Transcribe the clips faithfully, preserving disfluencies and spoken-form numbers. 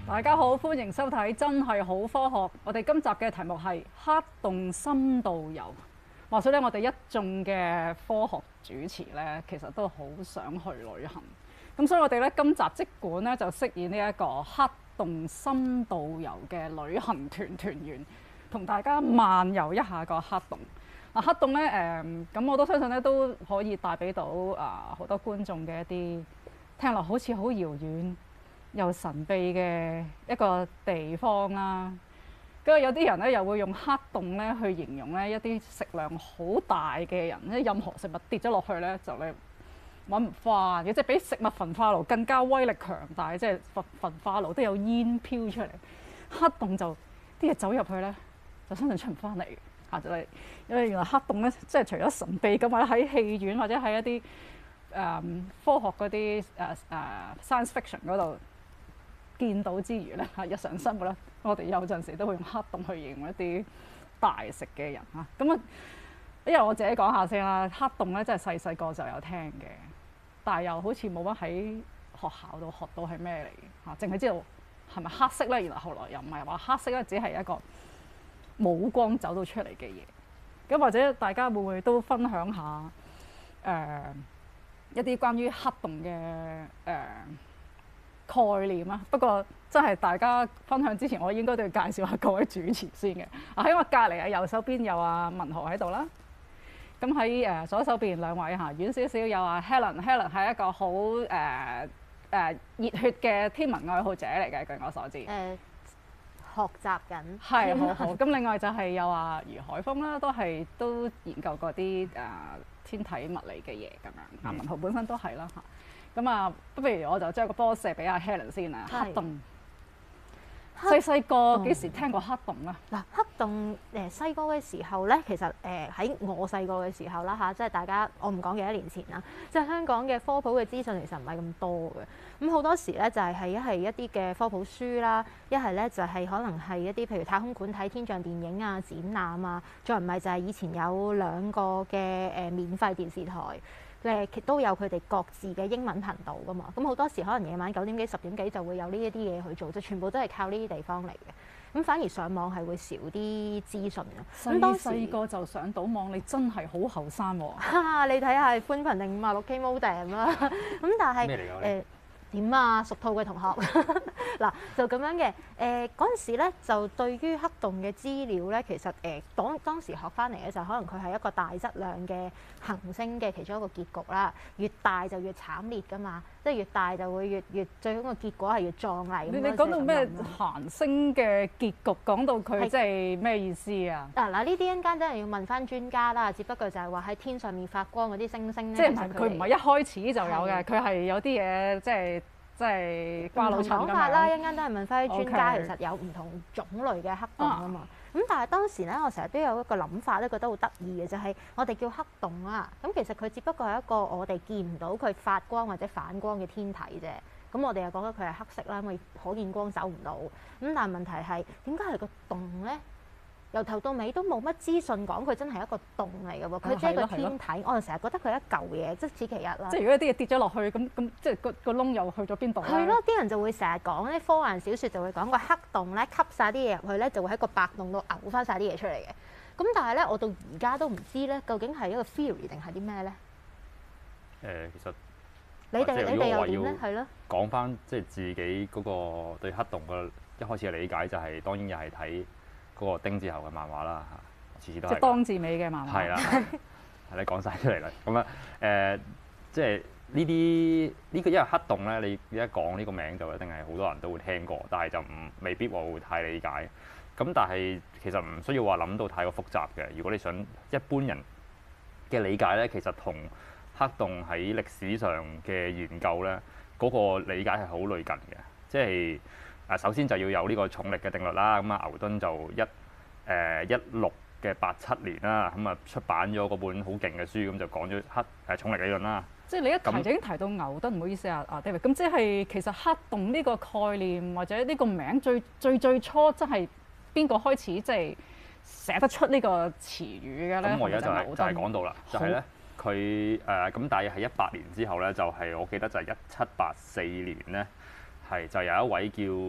大家好，歡迎收睇真係好科學。我哋今集嘅題目係黑洞深度遊。話說咧，我哋一眾嘅科學主持咧，其實都好想去旅行。咁所以我哋咧今集即管咧就飾演呢一個黑洞深度遊嘅旅行團團員，同大家漫遊一下個黑洞。啊，黑洞咧誒，咁我都相信咧都可以帶俾到啊好多觀眾嘅一啲聽落好似好遙遠又神秘嘅一個地方啦，跟住有啲人咧又會用黑洞咧去形容咧一啲食量好大嘅人，即任何食物跌咗落去咧就你揾唔翻嘅，即係比食物焚化爐更加威力強大，即係焚焚化爐都有煙飄出嚟，黑洞就啲嘢走入去咧就相信出唔翻嚟嘅嚇，就係因為原來黑洞咧即係除咗神秘咁，或者喺戲院或者喺一啲誒、嗯、科學嗰啲誒誒 science fiction 嗰度見到之餘咧，日常生活咧，我哋有陣時都會用黑洞去形容一啲大食嘅人嚇。咁啊，因為我自己講下先啦，黑洞咧真係細細個就有聽嘅，但係又好似冇乜喺學校度學到係咩嚟嘅嚇，淨係知道係咪黑色咧。原來後來又唔係話黑色咧，只係一個冇光走到出嚟嘅嘢。咁或者大家會唔會都分享下誒、呃、一啲關於黑洞嘅誒？呃概念啊，不過真係大家分享之前，我應該都要介紹下各位主持先嘅。啊，喺我隔離啊，右手邊有阿文豪喺度啦。咁喺誒左手邊兩位嚇，遠少少有阿 Helen，Helen 係一個好誒誒熱血嘅天文愛好者嚟嘅，據我所知。誒、 呃，學習緊。 係好好。咁另外就係有阿余海峰啦，都係都研究過啲誒、呃、天體物理嘅嘢咁樣。阿文豪本身都係啦嚇。咁啊，不如我就將個波射俾阿 Helen 先啊。黑洞，細細個幾時聽過黑洞啊？ 嗱，黑洞誒細個嘅時候咧，其實誒喺、呃、我細個嘅時候啦嚇，即係大家我唔講幾多年前啦，即係香港嘅科普嘅資訊其實唔係咁多嘅。咁好多時咧就係係一係一啲嘅科普書啦，一係咧就係可能係一啲譬如太空館睇天象電影啊、展覽啊，再唔係就係以前有兩個嘅誒免費電視台。誒都有佢哋各自嘅英文頻道㗎嘛，咁好多時可能夜晚九點幾十點幾就會有呢一啲嘢去做，就全部都係靠呢啲地方嚟嘅。咁反而上網係會少啲資訊嘅。咁當時細個就上到網，你真係好後生喎！ 哈，你睇下係寬頻定五啊六 K modem 啦。咁但係咩嚟㗎？ 誒點啊？屬兔嘅同學嗱就咁樣嘅。誒嗰陣時咧，就對於黑洞嘅資料咧，其實誒當、呃、當時學翻嚟咧，就可能佢係一個大質量嘅行星嘅其中一個結局啦。越大就越慘烈㗎嘛，即係越大就會越越最終個結果係越壯麗。 你你講到咩行星嘅結局，講到佢即係咩意思啊？ 嗱嗱，呢啲一陣間真係要問翻專家啦。只不過就係話喺天上面發光嗰啲星星咧， 即係佢唔係一開始就有嘅，佢係有啲嘢即係。即係瓜老襯咁樣。講法啦，一陣間都係問翻啲專家， Okay. 其實有唔同種類嘅黑洞啊嘛。咁、啊、但係當時咧，我成日都有一個諗法咧，覺得好得意嘅就係、是、我哋叫黑洞啊。咁其實佢只不過係一個我哋見唔到佢發光或者反光嘅天體啫。咁我哋又覺得佢係黑色啦，因為可見光走唔到。咁但係問題係點解係個洞咧？由頭到尾都冇乜資訊講佢真係一個洞嚟嘅喎，佢即係個天體。我就成日覺得佢一嚿嘢，即此其一啦。 即係如果有啲嘢跌咗落去，咁咁即係個個窿又去咗邊度咧？ 係咯，啲人就會成日講啲科幻小説就會講個黑洞咧，吸晒啲嘢入去咧，就會喺個白洞度嘔翻晒啲嘢出嚟嘅。咁但係咧，我到而家都唔知咧，究竟係一個 theory 定係啲咩咧？ 誒，其實你哋你哋又點咧？係咯。 講翻即係自己嗰個對黑洞嘅一開始嘅理解就係、是、當然又係睇嗰個丁字後嘅漫畫啦嚇，次次都係。 即係當字尾嘅漫畫。係啦，係你講晒出嚟啦。咁啊誒，即係呢啲呢個因為黑洞咧，你一講呢個名就一定係好多人都會聽過，但係就唔未必話會太理解。咁但係其實唔需要話諗到太過複雜嘅。如果你想一般人嘅理解咧，其實同黑洞喺歷史上嘅研究咧，嗰、那個理解係好類近嘅，即係。誒首先就要有呢個重力嘅定律啦，咁啊牛頓就一誒一六嘅八七年啦，咁啊出版咗嗰本好勁嘅書，咁就講咗黑誒重力理論啦。 即係你一提就已經提到牛頓，唔好意思啊，啊 David，咁即係其實黑洞呢個概念或者呢個名最最最初真係邊個開始即係寫得出呢個詞語嘅咧？ 咁我而家就係、是、就係、是、講到啦，就係、是、咧佢誒咁大約係一百年之後咧，就係、是、我記得就係一七八四年咧。係就有一位叫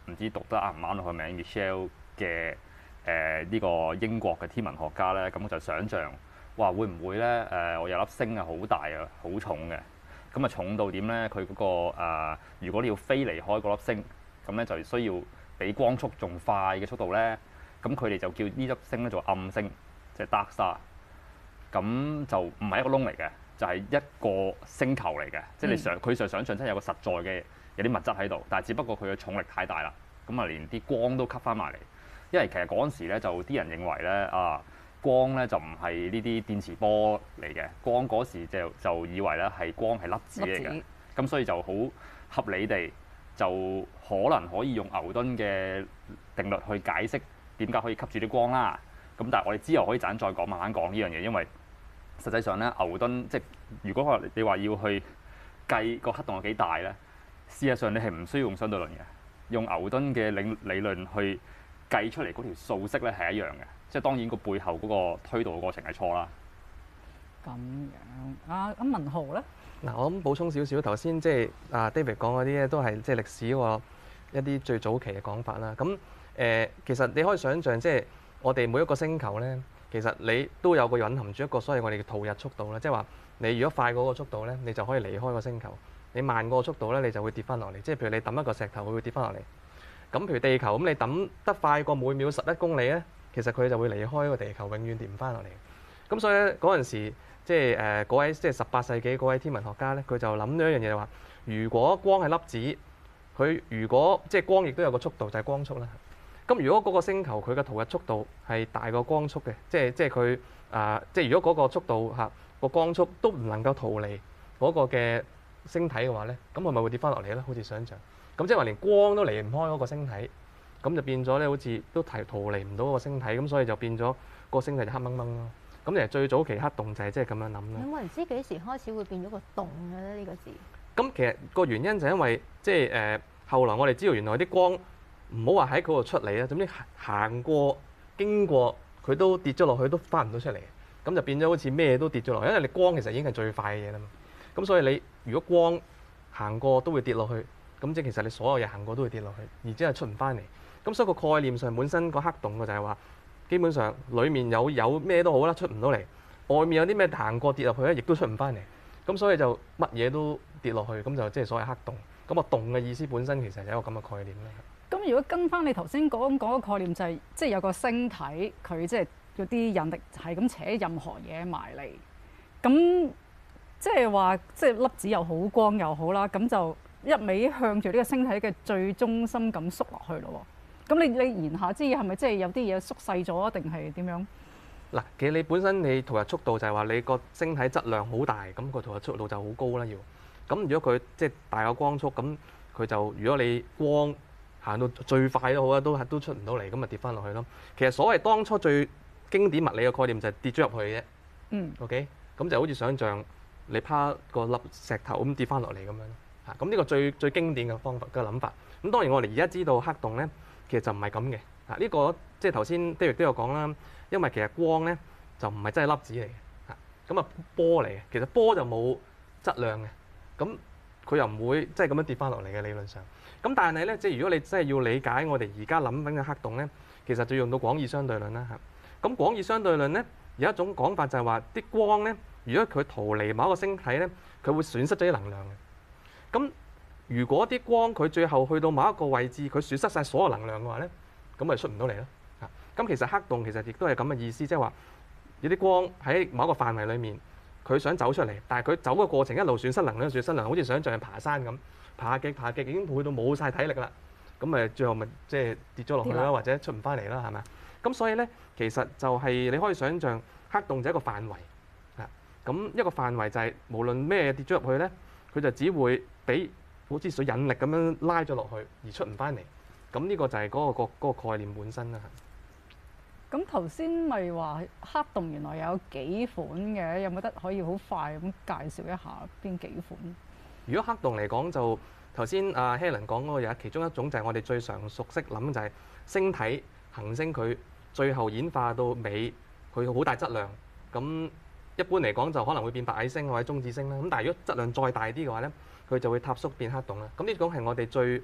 唔知讀得啱唔啱佢個名 Michelle 嘅誒呢個英國嘅天文學家咧，咁就想像哇會唔會咧誒、呃、我有粒星啊好大啊好重嘅，咁啊重到點咧？佢嗰、個、呃、如果你要飛離開嗰粒星，咁咧就需要比光速仲快嘅速度咧，咁佢哋就叫呢粒星咧做暗星，即係 dark star。咁就唔係一個窿嚟嘅，就係、是、一個星球嚟嘅，即係你想佢就想像真係有個實在嘅有啲物質喺度，但係只不過佢嘅重力太大啦，咁啊連啲光都吸翻埋嚟。因為其實嗰陣時咧就啲人認為咧啊光咧就唔係呢啲電磁波嚟嘅，光嗰時就就以為咧係光係粒子嚟嘅，咁所以就好合理地就可能可以用牛頓嘅定律去解釋點解可以吸住啲光啦。咁但係我哋之後可以陣再講，慢慢講呢樣嘢，因為實際上咧牛頓即係如果話你話要去計個黑洞有幾大咧，事實上你係唔需要用相對論嘅，用牛頓嘅理理論去計出嚟嗰條數式咧係一樣嘅，即係當然個背後嗰個推導嘅過程係錯啦。 咁樣啊，咁文豪咧？ 嗱，我諗補充少少，頭先即係啊 David 講嗰啲咧，都係即係歷史個一啲最早期嘅講法啦。咁誒、呃，其實你可以想像，即係我哋每一個星球咧，其實你都有個隱含住一個所謂我哋嘅逃逸速度啦。即係話你如果快過嗰個速度咧，你就可以離開個星球；你慢過個速度咧，你就會跌翻落嚟。即係譬如你抌一個石頭，佢會跌翻落嚟。咁譬如地球咁，你抌得快過每秒十一公里咧，其實佢就會離開個地球，永遠跌唔翻落嚟。咁所以咧嗰陣時，即係誒嗰位即係十八世紀嗰位天文學家咧，佢就諗咗一樣嘢就話：如果光係粒子，佢如果即係光亦都有個速度，就係光速啦。咁如果嗰個星球佢嘅逃逸速度係大過光速嘅，即係即係佢啊，即係如果嗰個速度嚇個光速都唔能夠逃離嗰個嘅星體嘅話咧，咁佢咪會跌翻落嚟咧？好似想像。咁即係話連光都離唔開嗰個星體，咁就變咗咧，好似都提逃離唔到嗰個星體，咁所以就變咗個星體就黑掹掹咯。咁其實最早期黑洞就係即係咁樣諗啦。 有冇人知幾時開始會變咗個洞嘅咧？呢個字？ 咁其實個原因就係因為即係誒後來我哋知道原來啲光唔好話喺嗰度出嚟啦，總之行過經過佢都跌咗落去，都翻唔到出嚟。咁就變咗好似咩都跌咗落去，因為你光其實已經係最快嘅嘢啦嘛。咁所以你如果光行過都會跌落去。咁即係其實你所有嘢行過都會跌落去，而之後出唔翻嚟。咁所以個概念上本身個黑洞嘅就係話，基本上裡面有有咩都好啦，出唔到嚟；外面有啲咩行過跌落去咧，亦都出唔翻嚟。咁所以就乜嘢都跌落去，咁就即係所謂黑洞。咁個洞嘅意思本身其實就係一個咁嘅概念啦。 咁如果跟翻你頭先講嗰個概念，就係即係有個星體，佢即係嗰啲引力係咁扯任何嘢埋嚟，咁即係話即係粒子又好，光又好啦，咁就一味向住呢個星體嘅最中心咁縮落去咯喎，咁你你言下之意係咪即係有啲嘢縮細咗定係點樣？ 嗱，其實你本身你逃逸速度就係話你個星體質量好大，咁個逃逸速度就好高啦要。咁如果佢即係大過光速，咁佢就如果你光行到最快都好啦，都都出唔到嚟，咁咪跌翻落去咯。其實所謂當初最經典物理嘅概念就係跌咗入去嘅啫。嗯。OK，咁就好似想像你拋個粒石頭咁跌翻落嚟咁樣。咁呢個最最經典嘅方法嘅諗法，咁當然我哋而家知道黑洞咧，其實就唔係咁嘅。啊，呢個即係頭先 David 都有講啦，因為其實光咧就唔係真係粒子嚟嘅，嚇咁啊波嚟嘅。其實波就冇質量嘅，咁佢又唔會即係咁樣跌翻落嚟嘅理論上。咁但係咧，即係如果你真係要理解我哋而家諗緊嘅黑洞咧，其實就要用到廣義相對論啦嚇。咁廣義相對論咧有一種講法就係話啲光咧，如果佢逃離某一個星體咧，佢會損失咗啲能量嘅。咁如果啲光佢最後去到某一個位置，佢損失晒所有能量嘅話咧，咁咪出唔到嚟咯。啊，咁其實黑洞其實亦都係咁嘅意思，即係話有啲光喺某一個範圍裡面，佢想走出嚟，但係佢走嘅過程一路損失能量，損失能量，好似想像係爬山咁，爬下極爬下極已經去到冇晒體力啦，咁咪最後咪即係跌咗落去啦，或者出唔翻嚟啦，係咪？咁所以咧，其實就係你可以想像黑洞就係一個範圍啊。咁一個範圍就係無論咩跌咗入去咧，佢就只會俾好似水引力咁樣拉咗落去，而出唔翻嚟。咁呢個就係嗰個個嗰個概念本身啦。 咁頭先咪話黑洞原來有幾款嘅，有冇得可以好快咁介紹一下邊幾款？ 如果黑洞嚟講，就頭先阿 Helen 講嗰個有其中一種就係我哋最常熟悉諗就係星體行星佢最後演化到尾，佢好大質量。咁一般嚟講就可能會變白矮星或者中子星啦。咁但係如果質量再大啲嘅話咧，佢就會塌縮變黑洞啦。咁呢種係我哋最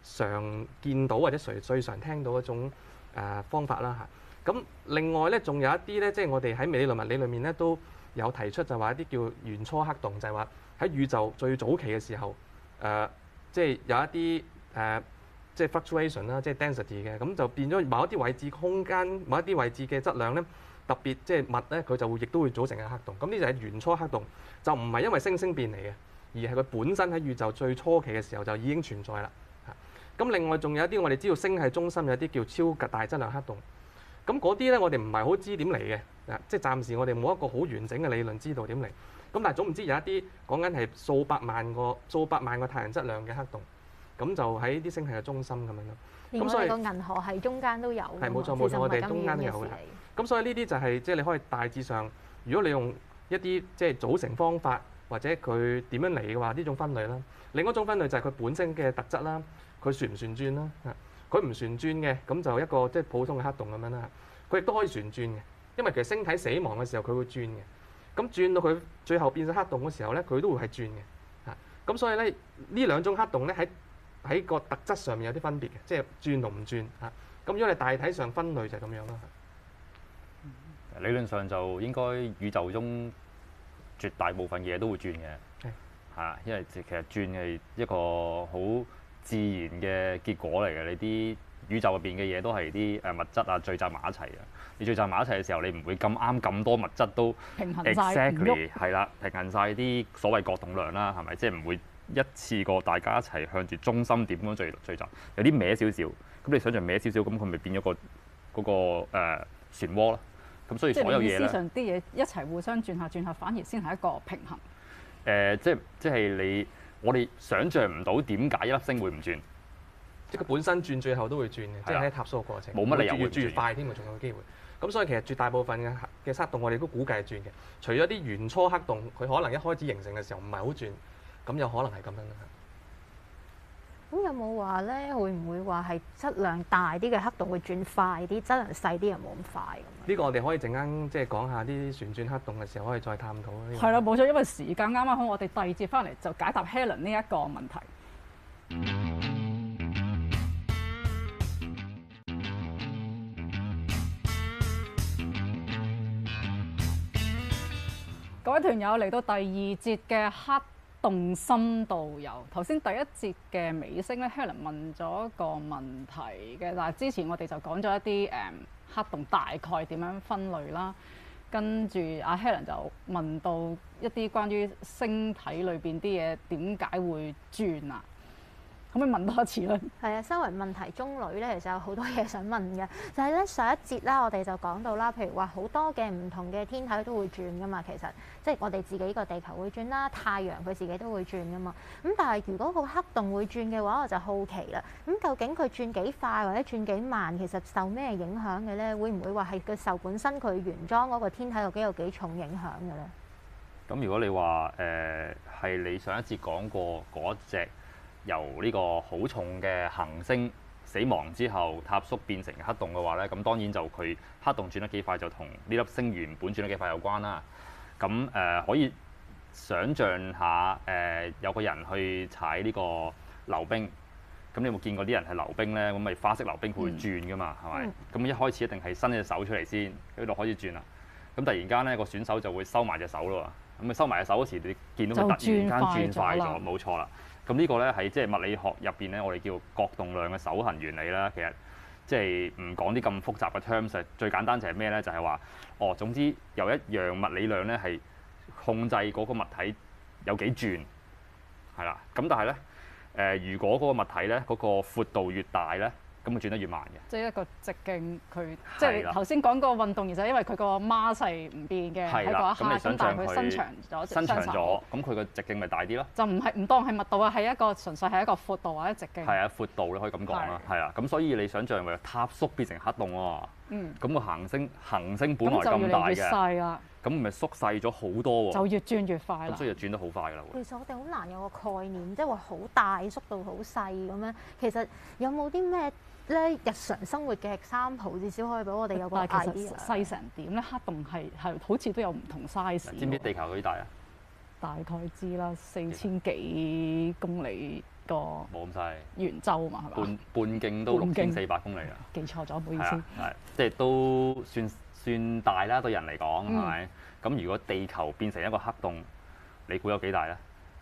常見到或者最最常聽到一種誒、呃、方法啦嚇。咁另外咧，仲有一啲咧，即係我哋喺微理論物理裏面咧都有提出，就話一啲叫原初黑洞，就係話喺宇宙最早期嘅時候，誒、呃、即係有一啲誒、呃、即係 fluctuation 啦，即係 density 嘅，咁就變咗某一啲位置空間，某一啲位置嘅質量咧特別即係密咧，佢就會亦都會組成嘅黑洞。咁呢就係原初黑洞，就唔係因為星星變嚟嘅，而係佢本身喺宇宙最初期嘅時候就已經存在啦。咁另外仲有一啲我哋知道星系中心有啲叫超級大質量黑洞，咁嗰啲咧我哋唔係好知點嚟嘅，即係暫時我哋冇一個好完整嘅理論知道點嚟。咁但係總唔知有一啲講緊係數百萬個數百萬個太陽質量嘅黑洞，咁就喺啲星系嘅中心咁樣咯。 連我哋個銀河系中間都有。係冇錯冇錯，我哋中間都有嘅。咁所以呢啲就係即係你可以大致上，如果你用一啲即係組成方法或者佢點樣嚟嘅話，呢種分類啦。另一種分類就係佢本身嘅特質啦。佢旋唔旋轉啦？佢唔旋轉嘅，咁就一個即係普通嘅黑洞咁樣啦。佢亦都可以旋轉嘅，因為其實星體死亡嘅時候佢會轉嘅。咁轉到佢最後變成黑洞嘅時候咧，佢都會係轉嘅。嚇，咁所以咧呢兩種黑洞咧喺喺個特質上面有啲分別嘅，即係轉同唔轉嚇。咁如果你大體上分類就係咁樣啦。 理論上就應該宇宙中絕大部分嘢都會轉嘅。係嚇，因為其實轉係一個好自然嘅結果嚟嘅，你啲宇宙入邊嘅嘢都係啲誒物質啊聚集埋一齊嘅。你聚集埋一齊嘅時候，你唔會咁啱咁多物質都平衡晒 exactly 係啦，平衡晒啲所謂角動量啦，係咪？即係唔會一次過大家一齊向住中心點咁聚聚集，有啲歪少少。咁你想象歪少少，咁佢咪變咗個嗰、嗰個誒、呃、漩渦咯。咁所以所有嘢咧， 即係意思上啲嘢一齊互相轉下轉下，反而先係一個平衡。誒、 呃，即係即係你。我哋想像唔到點解一粒星會唔轉， 即係佢本身轉最後都會轉嘅，即係喺塔蘇嘅過程， 冇乜理由越轉越快添，仲有機會。咁所以其實絕大部分嘅嘅黑洞我哋都估計係轉嘅，除咗啲原初黑洞，佢可能一開始形成嘅時候唔係好轉，咁有可能係咁樣啦。 咁有冇話咧？會唔會話係質量大啲嘅黑洞會轉快啲，質量細啲又冇咁快咁？ 呢個我哋可以陣間即係講下啲旋轉黑洞嘅時候，可以再探討。 係啦，冇錯，因為時間啱啱好，我哋第二節翻嚟就解答 Helen 呢一個問題。各位團友嚟到第二節嘅黑洞深度遊，頭先第一節嘅尾聲咧 ，Helen 問咗個問題嘅，但係之前我哋就講咗一啲誒、嗯、黑洞大概點樣分類啦，跟住阿 Helen 就問到一啲關於星體裏邊啲嘢點解會轉啊？可唔可以問多一次咧？ 係啊，身為問題中女咧，其實有好多嘢想問嘅。就係咧上一節啦，我哋就講到啦，譬如話好多嘅唔同嘅天體都會轉噶嘛。其實即係我哋自己個地球會轉啦，太陽佢自己都會轉噶嘛。咁但係如果個黑洞會轉嘅話，我就好奇啦。咁究竟佢轉幾快或者轉幾慢，其實受咩影響嘅咧？會唔會話係佢受本身佢原裝嗰個天體有幾有幾重影響嘅咧？ 咁如果你話誒係你上一節講過嗰隻由呢個好重嘅行星死亡之後塌縮變成黑洞嘅話咧，咁當然就佢黑洞轉得幾快就同呢粒星原本轉得幾快有關啦。咁誒、呃、可以想像下誒、呃、有個人去踩呢個溜冰，咁你有冇見過啲人係溜冰咧？咁咪花式溜冰佢會轉噶嘛，係咪、嗯？咁一開始一定係伸隻手出嚟先，跟住就開始轉啦。咁突然間咧個選手就會收埋隻手咯喎，咁佢收埋隻手嗰時，你見到佢突然間轉快咗，冇錯啦。咁呢個咧喺即係物理學入邊咧，我哋叫角動量嘅守恒原理啦。其實即係唔講啲咁複雜嘅 terms，最簡單就係咩咧？就係話哦，總之有一樣物理量咧係控制嗰個物體有幾轉，係啦。咁但係咧誒，如果嗰個物體咧嗰個闊度越大咧，咁佢轉得越慢嘅。即係一個直徑，佢即係頭先講個運動員就係因為佢個 mass 係唔變嘅喺嗰一刻，咁但係佢伸長咗， 伸長咗，咁佢個直徑咪大啲咯？就唔係唔當係密度啊，係一個純粹係一個闊度或者直徑。係啊，闊度你可以咁講啦，係啊，咁所以你想象為塌縮變成黑洞喎，嗯，咁個行星行星本來咁大嘅，咁咪縮細咗好多喎，就越轉越快啦，咁所以就轉得好快㗎啦。 其實我哋好難有個概念，即係話好大縮到好細咁樣，其實有冇啲咩咧日常生活嘅example，至少可以俾我哋有個 idea。但係其實細成點咧？黑洞係係好似都有唔同 size。知唔知地球幾大啊？ 大概知啦，四千幾公里咁個冇咁細， 圓周嘛，係嘛？ 半半徑都半徑六千四百公里啊！ 記錯咗，唔好意係啊思。， 係即係都算算大啦，對人嚟講係嗯咪？咁如果地球變成一個黑洞，你估有幾大咧？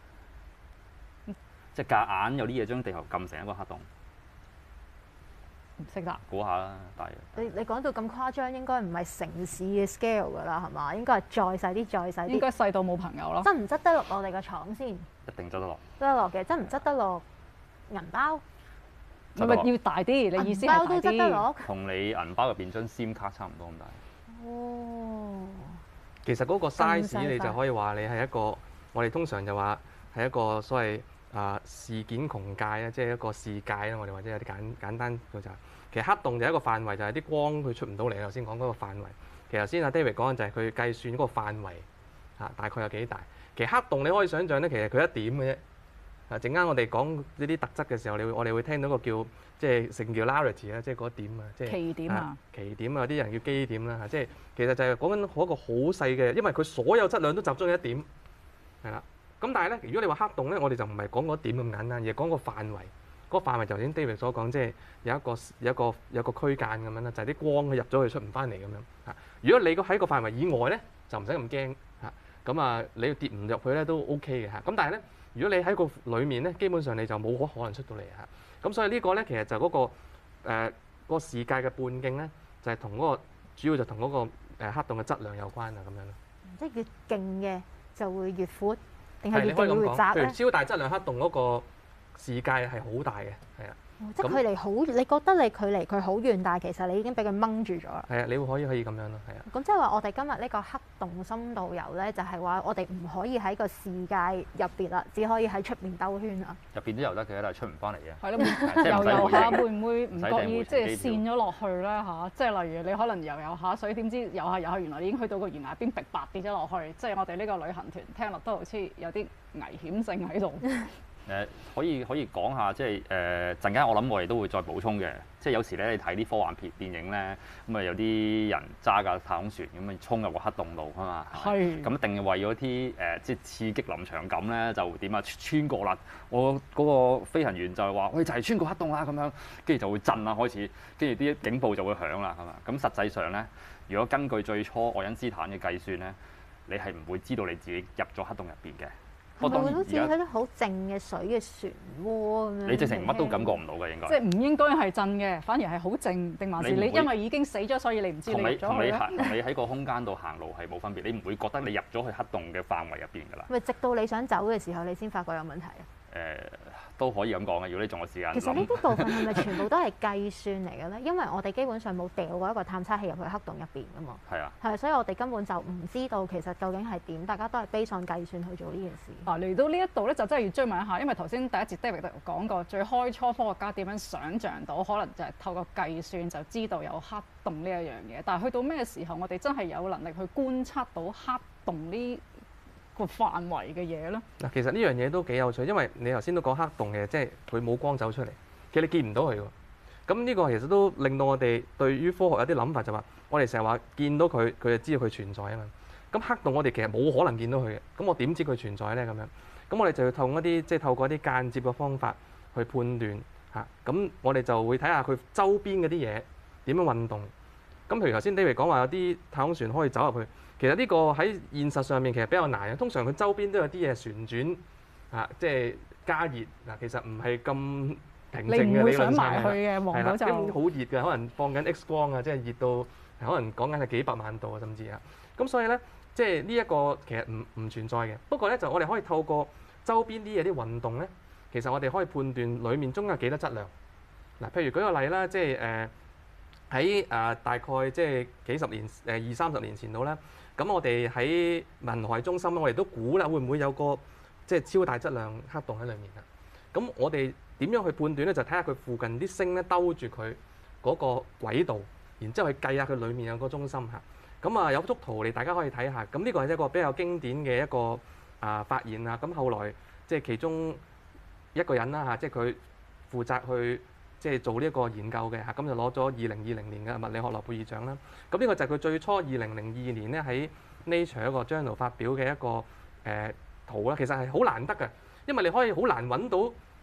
即係夾硬有啲嘢將地球撳成一個黑洞， 唔識答。 估下啦，大約你你講到咁誇張，應該唔係城市嘅 scale 㗎啦，係嘛？應該係再細啲，再細啲。 應該細到冇朋友咯。 執唔執得落我哋個廠先？ 一定執得落。 執得落嘅，執唔執得落銀包？ 係咪要大啲？你意思銀包都係大啲？ 執得落？ 同你銀包入邊張 SIM 卡差唔多咁大。 哦， 其實嗰個咁 size 細塊你就可以話你係一個，我哋通常就話係一個所謂啊、事件穹界啊，即係一個視界啦。我哋或者有啲簡簡單叫就係，其實黑洞就係一個範圍，就係、啲光佢出唔到嚟。頭先講嗰個範圍，其實頭先阿 David 講嘅就係佢計算嗰個範圍嚇、大概有幾大。其實黑洞你可以想象咧，其實佢一點嘅啫。啊，陣間我哋講呢啲特質嘅時候，你會我哋會聽到個叫即係 singularity 啊，即係嗰點啊，即係奇點啊！ 奇點啊，有啲人叫基點啦嚇，即係其實就係講緊嗰個好細嘅，因為佢所有質量都集中喺一點，係啦。咁但係咧，如果你話黑洞咧，我哋就唔係講嗰點咁簡單，而係講個範圍。嗰、個範圍就頭先 David 所講，即係有一個有一個有一個區間咁樣啦，就係、啲光佢入咗去出唔翻嚟咁樣嚇。如果你個喺個範圍以外咧，就唔使咁驚嚇。咁啊，你要跌唔入去咧都 OK 嘅嚇。咁但係咧，如果你喺個裡面咧，基本上你就冇可可能出到嚟嚇。咁所以呢個咧，其實就嗰、個誒、呃嗰個視界嘅半徑咧，就係同嗰個主要就同嗰、個、呃、黑洞嘅質量有關啊咁樣咯。 即係越勁嘅就會越闊，定係係越勁會你可以咁講，譬如越窄咧？ 超大質量黑洞嗰個視界係好大嘅，係啊。 哦即係咁距離好，你覺得你距離佢好遠，但係其實你已經俾佢掹住咗啦。 係啊，你會可以可以咁樣咯，係啊。 咁即係話，我哋今日呢個黑洞深度遊咧，就係話我哋唔可以喺個視界入邊啦，只可以喺出面兜圈啊。 入邊都遊得嘅，但係出唔翻嚟嘅。 係咯， 即係唔使回遊遊下程會唔會唔唔使覺意即係訂回程機票跣咗落去咧嚇？即係例如你可能遊遊下水，點知遊下遊下原來已經去到個懸崖邊，逼白跌咗落去。即係我哋呢個旅行團聽落都好似有啲危險性喺度。 誒、可以可以講下，即係誒陣間我諗我哋都會再補充嘅。即係有時咧，你睇啲科幻片電影咧，咁啊有啲人揸架太空船咁啊衝入個黑洞度啊嘛。 係咁一定係為咗啲誒即係刺激臨場感咧，就點啊穿過啦！我嗰個飛行員就係話：喂，就係、穿過黑洞啦咁樣，跟住就會震啦開始，跟住啲警報就會響啦，係嘛？咁實際上咧，如果根據最初愛因斯坦嘅計算咧，你係唔會知道你自己入咗黑洞入邊嘅。不過當係咪會好似然而家喺啲好靜嘅水嘅漩渦咁樣？ 你直情乜都感覺唔到嘅應該。 即係唔應該係震嘅，反而係好靜，定還是你你唔會因為已經死咗，所以你唔知你入同你同咗去咧？ 你行同你喺個空間度行路係冇分別，你唔會覺得你入咗去黑洞嘅範圍入邊㗎啦。 咪直到你想走嘅時候，你先發覺有問題啊！ 誒、都可以咁講嘅，如果你仲有時間其實呢諗。 啲部分係咪全部都係計算嚟嘅咧？因為我哋基本上冇掉過一個探測器入去黑洞入邊噶嘛， 係啊， 係，所以我哋根本就唔知道其實究竟係點，大家都係 base on計算去做呢件事。 啊，嚟到呢一度咧，就真係要追問一下，因為頭先第一節 David 都講過，最開初科學家點樣想像到，可能就係透過計算就知道有黑洞呢一樣嘢。但係去到咩時候，我哋真係有能力去觀察到黑洞呢個範圍嘅嘢咧？ 嗱，其實呢樣嘢都幾有趣，因為你頭先都講黑洞嘅，即係佢冇光走出嚟，其實你見唔到佢喎。咁呢個其實都令到我哋對於科學有啲諗法，就話我哋成日話見到佢，佢就知道佢存在啊嘛。咁黑洞我哋其實冇可能見到佢嘅，咁我點知佢存在咧？咁樣，咁我哋就要透過一啲即係透過一啲間接嘅方法去判斷嚇。咁我哋就會睇下佢周邊嗰啲嘢點樣運動。咁譬如頭先 David 講話有啲太空船可以走入去。其實呢個喺現實上面其實比較難嘅，通常佢周邊都有啲嘢旋轉啊，即係加熱嗱，其實唔係咁平靜嘅， 你唔會理論上想埋去係嘅，望到就啦，好熱嘅，可能放緊 X 光啊，即係熱到可能講緊係幾百萬度啊，甚至啊，咁所以咧，即係呢一個其實唔唔存在嘅。不過咧，就我哋可以透過周邊啲嘢啲運動咧，其實我哋可以判斷裡面中有幾多質量。嗱，譬如舉個例啦，即係誒喺誒大概即係幾十年誒二三十年前度啦。咁我哋喺文海中心，我哋都估啦，會唔會有個即係超大質量黑洞喺裡面啊？咁我哋點樣去判斷咧？就睇下佢附近啲星咧兜住佢嗰個軌道，然之後去計下佢裡面有個中心嚇。咁啊有幅圖嚟，大家可以睇下。咁呢個係一個比較經典嘅一個啊發現啊。咁後來即係其中一個人啦嚇，即係佢負責去即係做呢一個研究嘅嚇，咁就攞咗二零二零年嘅物理學諾貝爾獎啦。咁呢個就係佢最初二零零二年咧喺 Nature 一個 journal 發表嘅一個誒、呃、圖啦。其實係好難得嘅，因為你可以好難揾到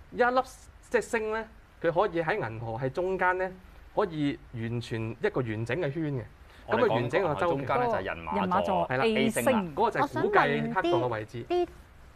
一粒即係星咧，佢可以喺銀河系中間咧，可以完全一個完整嘅圈嘅。咁佢完整個周期中間咧就係人馬人馬座係啦 A 星啦星。 嗰個就係估計黑洞嘅位置。 啲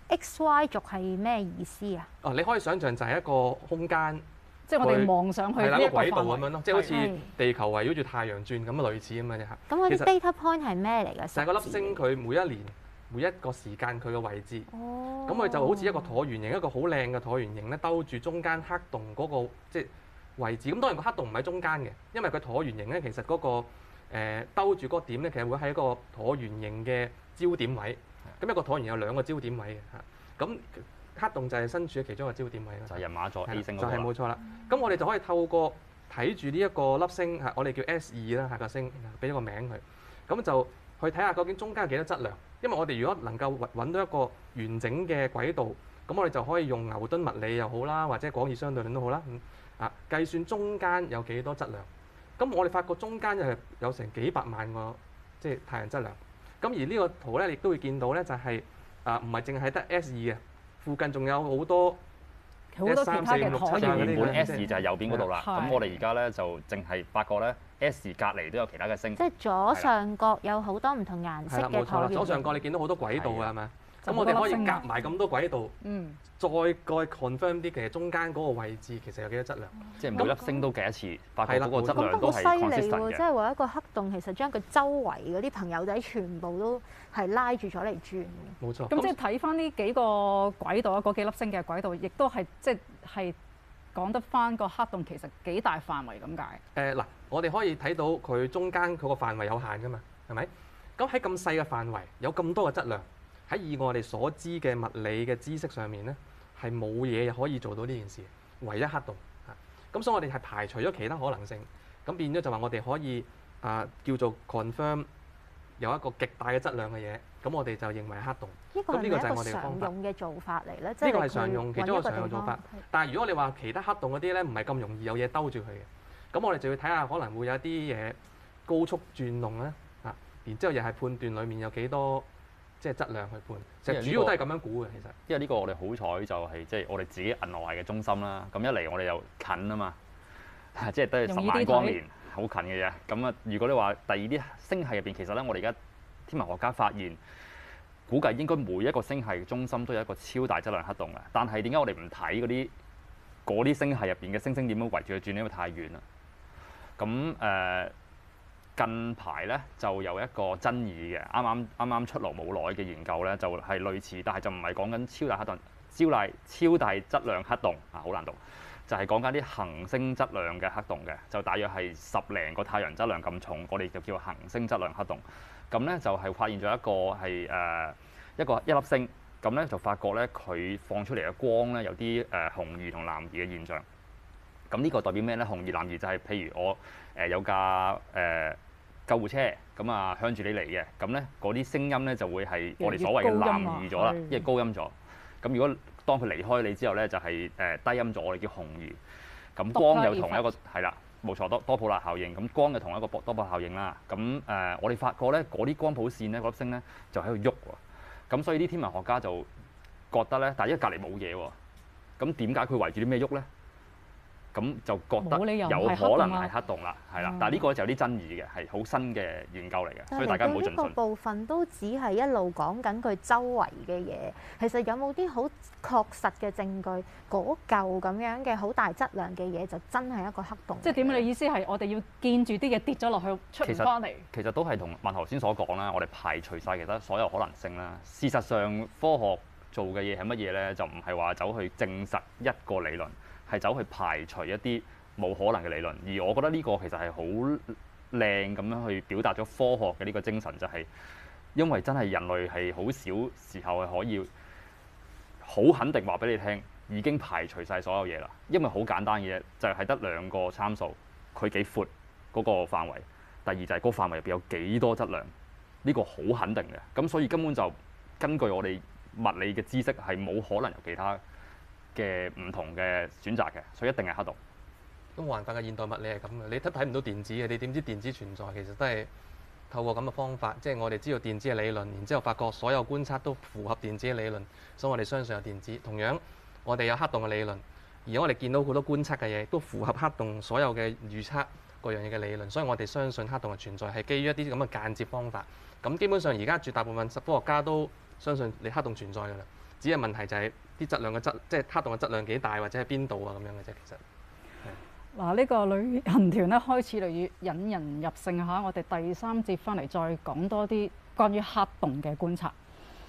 X Y 軸係咩意思啊？ 哦，你可以想象就係一個空間， 即係我哋望上去係啦， 呢一個一個軌道範圍咁樣咯，即係好似係地球圍繞住太陽轉咁啊，類似咁嘅啫嚇。其實咁嗰啲 data point 係咩嚟㗎？ 就係個粒星佢每一年每一個時間佢嘅位置， 哦， 咁佢就好似一個橢圓形，一個好靚嘅橢圓形咧，兜住中間黑洞嗰個即係位置。咁當然個黑洞唔喺中間嘅，因為佢橢圓形咧，其實嗰個誒兜住嗰個點咧，其實會喺一個橢圓形嘅焦點位。咁一個橢圓有兩個焦點位嘅嚇，咁黑洞就係身處喺其中一個焦點位啦。 就係人馬座係啦 A 星嗰就個啦。 係冇錯啦。咁我哋就可以透過睇住呢一個粒星嚇，我哋叫 S 二啦，下個星，俾咗個名佢。咁就去睇下究竟中間有幾多質量。因為我哋如果能夠揾到一個完整嘅軌道，咁我哋就可以用牛頓物理又好啦，或者廣義相對論都好啦，啊計算中間有幾多質量。咁我哋發覺中間係有成幾百萬個即係太陽質量。咁而呢個圖咧，亦都會見到咧，就係啊唔係淨係得 S 二嘅，附近仲有好多好多其他嘅一三四五六橢即係圓原本七啊嗰啲 S 就係右邊嗰度啦。 係咁我哋而家咧就淨係發覺咧 S 隔離都有其他嘅星。 即係左上角有好多唔同顏色係啦， 嘅冇錯啦。 橢圓左上角你見到好多軌道係啊啊，係咪？ 就咁我哋可以好多粒星啊夾埋咁多軌道， 嗯， 再再 confirm 啲其實中間嗰個位置其實有幾多質量。 即係每粒星都計一次，發覺係啦嗰個質咁量都係都好犀利 consistent 喎！即嘅。 係話一個黑洞其實將佢周圍嗰啲朋友仔全部都係拉住咗嚟轉嘅。 冇錯。 咁即係睇翻呢幾個軌道啊，嗰幾粒星嘅軌道，亦都係即係係講得翻個黑洞其實幾大範圍咁解。 誒嗱，我哋可以睇到佢中間佢個範圍有限㗎嘛，係咪？咁喺咁細嘅範圍，有咁多嘅質量，喺以我哋所知嘅物理嘅知識上面咧，係冇嘢可以做到呢件事，唯一黑洞嚇。咁所以我哋係排除咗其他可能性，咁變咗就話我哋可以啊叫做 confirm 有一個極大嘅質量嘅嘢，咁我哋就認為係黑洞。 呢個係咪一咁呢個就係我個哋嘅方法常用嘅做法嚟咧？即呢個係係常用其中一個常用做法。但係如果你話其他黑洞嗰啲咧，唔係咁容易有嘢兜住佢嘅，咁我哋就要睇下可能會有啲嘢高速轉動咧，啊，然之後又係判斷裡面有幾多即係質量去判，其實主要都係咁樣估嘅其實。 因為呢個我哋好彩就係即係我哋自己銀河系嘅中心啦。咁一嚟我哋又近啊嘛，即係得十萬光年，好近嘅啫。咁啊，如果你話第二啲星系入邊，其實咧我哋而家天文學家發現，估計應該每一個星系中心都有一個超大質量黑洞嘅。但係點解我哋唔睇嗰啲嗰啲星系入邊嘅星星點樣圍住佢轉？因為太遠啦。咁誒。呃近排咧就有一個爭議嘅，啱啱啱啱出爐冇耐嘅研究咧，就係、是、類似，但係就唔係講緊超大黑洞、超大超大質量黑洞啊，好難讀，就係講緊啲恆星質量嘅黑洞嘅，就大約係十零個太陽質量咁重，我哋就叫恆星質量黑洞。咁咧就係、是、發現咗一個係誒、呃、一個一粒星，咁咧就發覺咧佢放出嚟嘅光咧有啲誒、呃、紅移同藍移嘅現象。咁呢個代表咩咧？紅移藍移就係譬如我誒、呃、有架誒。呃救護車咁啊，向住你嚟嘅，咁咧嗰啲聲音咧就會係我哋所謂嘅藍移咗啦，因為高音咗。咁如果當佢離開你之後咧，就係誒低音咗，我哋叫紅移。咁光有同一個係啦，冇錯，多多普勒效應。咁光嘅同一個多普勒效應啦。咁誒、呃，我哋發覺咧嗰啲光譜線咧，嗰粒星咧就喺度喐喎。咁所以啲天文學家就覺得咧，但係因為隔離冇嘢喎，咁點解佢圍住啲咩喐咧？咁就覺得有可能係黑洞啦，係啦，但係呢個就有啲爭議嘅，係好新嘅研究嚟嘅，所以大家唔好盡信。 呢個部分都只係一路講緊佢周圍嘅嘢，其實有冇啲好確實嘅證據？嗰嚿咁樣嘅好大質量嘅嘢就真係一個黑洞。 即係點？你意思係我哋要見住啲嘢跌咗落去出唔翻嚟？ 其實都係同文頭先所講啦，我哋排除晒其他所有可能性啦。事實上，科學做嘅嘢係乜嘢咧？就唔係話走去證實一個理論。係走去排除一啲冇可能嘅理論，而我覺得呢個其實係好靚咁樣去表達咗科學嘅呢個精神，就係因為真係人類係好少時候係可以好肯定話俾你聽，已經排除晒所有嘢啦。因為好簡單嘅嘢就係得兩個參數，佢幾闊嗰個範圍，第二就係嗰個範圍入邊有幾多質量，呢個好肯定嘅。咁所以根本就根據我哋物理嘅知識係冇可能有其他嘅唔同嘅選擇嘅，所以一定係黑洞。 咁冇辦法嘅，現代物理係咁嘅，你都睇唔到電子嘅，你點知電子存在？其實都係透過咁嘅方法，即係我哋知道電子嘅理論，然之後發覺所有觀察都符合電子嘅理論，所以我哋相信有電子。同樣，我哋有黑洞嘅理論， 而我哋見到好多觀察嘅嘢都符合黑洞所有嘅預測各樣嘢嘅理論，所以我哋相信黑洞嘅存在係基於一啲咁嘅間接方法。咁基本上而家絕大部分科學家都相信你黑洞存在㗎啦，只係問題就係啲質量嘅質，即係黑洞嘅質量幾大或者喺邊度啊咁樣嘅啫，其實。 嗱，呢個旅行團咧開始嚟引人入勝嚇，我哋第三節翻嚟再講多啲關於黑洞嘅觀察。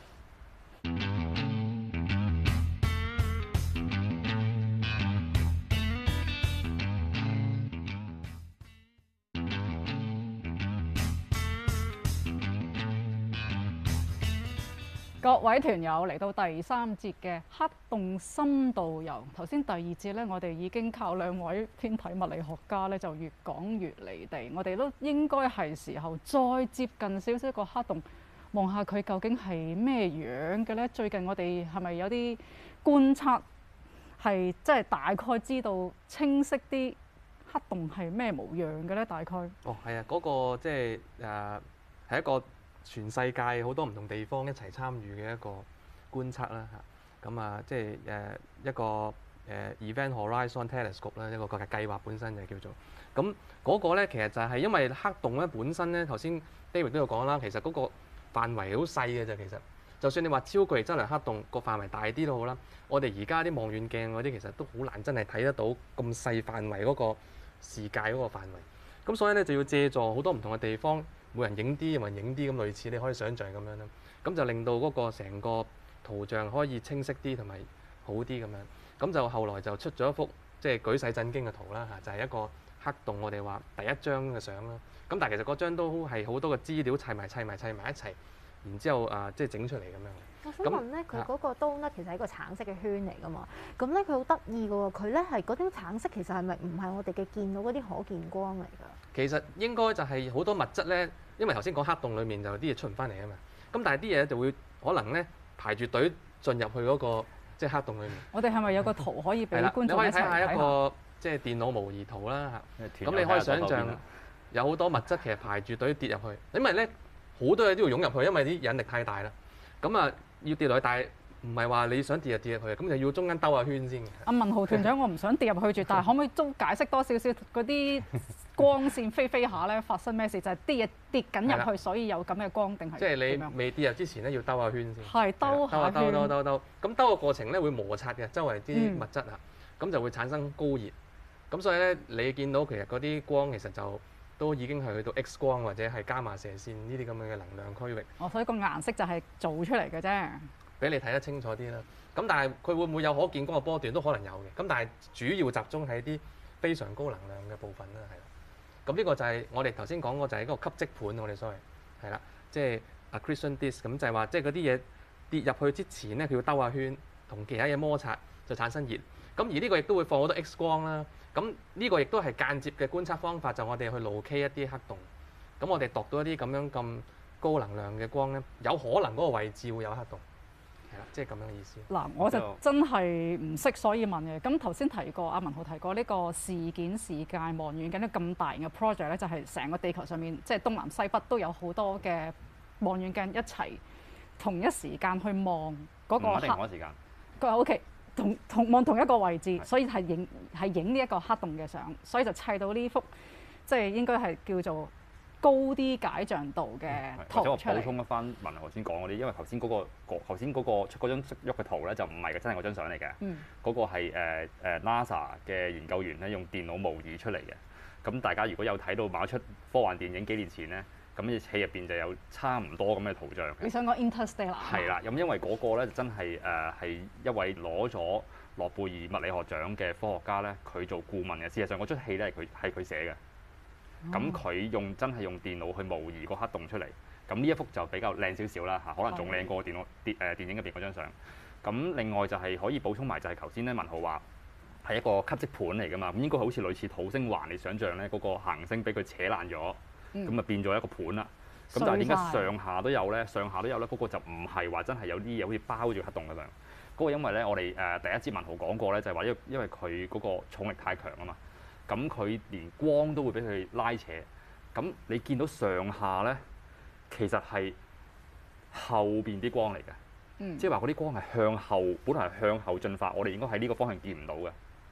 各位團友嚟到第三節嘅黑洞深度遊。頭先第二節咧，我哋已經靠兩位天體物理學家咧，就越講越離地。我哋都應該係時候再接近少少個黑洞，望下佢究竟係咩樣嘅咧？最近我哋係咪有啲觀察係即係大概知道清晰啲黑洞係咩模樣嘅咧？大概哦，係啊，嗰、個即係誒係一個全世界好多唔同地方一齊參與嘅一個觀測啦嚇，咁啊即係誒一個誒 Event Horizon Telescope 啦，一個個計劃本身就叫做咁嗰個咧，其實就係因為黑洞咧本身咧，頭先 David 都有講啦，其實嗰個範圍好細嘅啫，其實就算你話超巨質量黑洞個範圍大啲都好啦，我哋而家啲望遠鏡嗰啲其實都好難真係睇得到咁細範圍嗰個視界嗰個範圍，咁所以咧就要借助好多唔同嘅地方。每人影啲，每人影啲咁類似，你可以想像咁樣啦。咁就令到嗰個成個圖像可以清晰啲同埋好啲咁樣。咁就後來就出咗一幅即係舉世震驚嘅圖啦嚇，就係、是、一個黑洞，我哋話第一張嘅相啦。咁但係其實嗰張都係好多嘅資料砌埋砌埋砌埋一齊，然之後啊即係整出嚟咁樣。 我想問咧，佢嗰個刀咧其實係一個橙色嘅圈嚟㗎嘛。咁咧佢好得意㗎喎，佢咧係嗰啲橙色其實係咪唔係我哋嘅見到嗰啲可見光嚟㗎？ 其實應該就係好多物質咧，因為頭先講黑洞裡面就有啲嘢出唔翻嚟啊嘛。咁但係啲嘢就會可能咧排住隊進入去嗰、嗰個即係黑洞裡面。 我哋係咪有個圖可以俾觀眾一齊睇下？ 你可以睇下一個即係電腦模擬圖啦嚇。咁你可以想像有好多物質其實排住隊跌入去，因為咧好多嘢都要湧入去，因為啲引力太大啦。咁啊要跌落去，但係唔係話你想跌就跌入去，咁就要中間兜下圈先嘅。 阿文豪團長，我唔想跌入去住，但係可唔可以都解釋多少少嗰啲光線飛飛下咧發生咩事？就係啲嘢跌緊入去，所以有咁嘅光定係即係你未跌入之前咧，要兜下圈先。 係兜下圈。 兜兜兜兜，咁兜嘅過程咧會摩擦嘅周圍啲物質啊，咁、嗯、就會產生高熱。咁所以咧，你見到其實嗰啲光其實就都已經係去到 X 光或者係伽馬射線呢啲咁樣嘅能量區域。 哦，所以個顏色就係做出嚟嘅啫。俾你睇得清楚啲啦。咁但係佢會唔會有可見光嘅波段都可能有嘅。咁但係主要集中喺啲非常高能量嘅部分啦，係啦。咁呢個就係我哋頭先講過就係一個吸積盤，我哋所謂係啦，即係 accretion disk。咁就係話即係嗰啲嘢跌入去之前咧，佢要兜下圈，同其他嘢摩擦就產生熱。咁而呢個亦都會放好多 X 光啦。咁呢個亦都係間接嘅觀測方法，就我哋去 locate 一啲黑洞。咁我哋度到一啲咁樣咁高能量嘅光咧，有可能嗰個位置會有黑洞。係啦，即係咁樣嘅意思。 嗱，我就真係唔識，所以問嘅。咁頭先提過，阿文豪提過呢個事件視界望遠鏡咧，咁大型嘅 project 咧，就係成個地球上面，即係東南西北都有好多嘅望遠鏡一齊同一時間去望嗰個黑。唔一定同一時間。佢話 OK，同同望同一個位置，所以係影係影呢一個黑洞嘅相，所以就砌到呢幅，即係應該係叫做高啲解像度嘅圖出嚟。或者我補充一翻文豪頭先講嗰啲，因為頭先嗰個頭先嗰個出嗰張喐嘅圖咧，就唔係真係嗰張相嚟嘅。嗯。嗰個係誒誒 NASA 嘅研究員咧，用電腦模擬出嚟嘅。咁大家如果有睇到某一出科幻電影幾年前咧，咁嘅戲入邊就有差唔多咁嘅圖像。你想講 Interstellar？係啦，咁因為嗰個咧真係誒係一位攞咗諾貝爾物理學獎嘅科學家咧，佢做顧問嘅。事實上嗰出戲咧係佢係佢寫嘅。咁佢用真係用電腦去模擬個黑洞出嚟，咁呢一幅就比較靚少少啦嚇，可能仲靚過電腦電誒電影入邊嗰張相。咁另外就係可以補充埋就係頭先咧文豪話係一個吸積盤嚟㗎嘛，咁應該好似類似土星環，你想象咧嗰個行星俾佢扯爛咗，咁啊、嗯、變咗一個盤啦。咁但係點解上下都有咧？上下都有咧？嗰、嗰個就唔係話真係有啲嘢好似包住黑洞咁樣。嗰、嗰個因為咧我哋誒第一節文豪講過咧，就係話因因為佢嗰個重力太強啊嘛。咁佢連光都會俾佢拉扯，咁你見到上下咧，其實係後邊啲光嚟嘅，嗯、即係話嗰啲光係向後，本來係向後進發，我哋應該喺呢個方向見唔到嘅，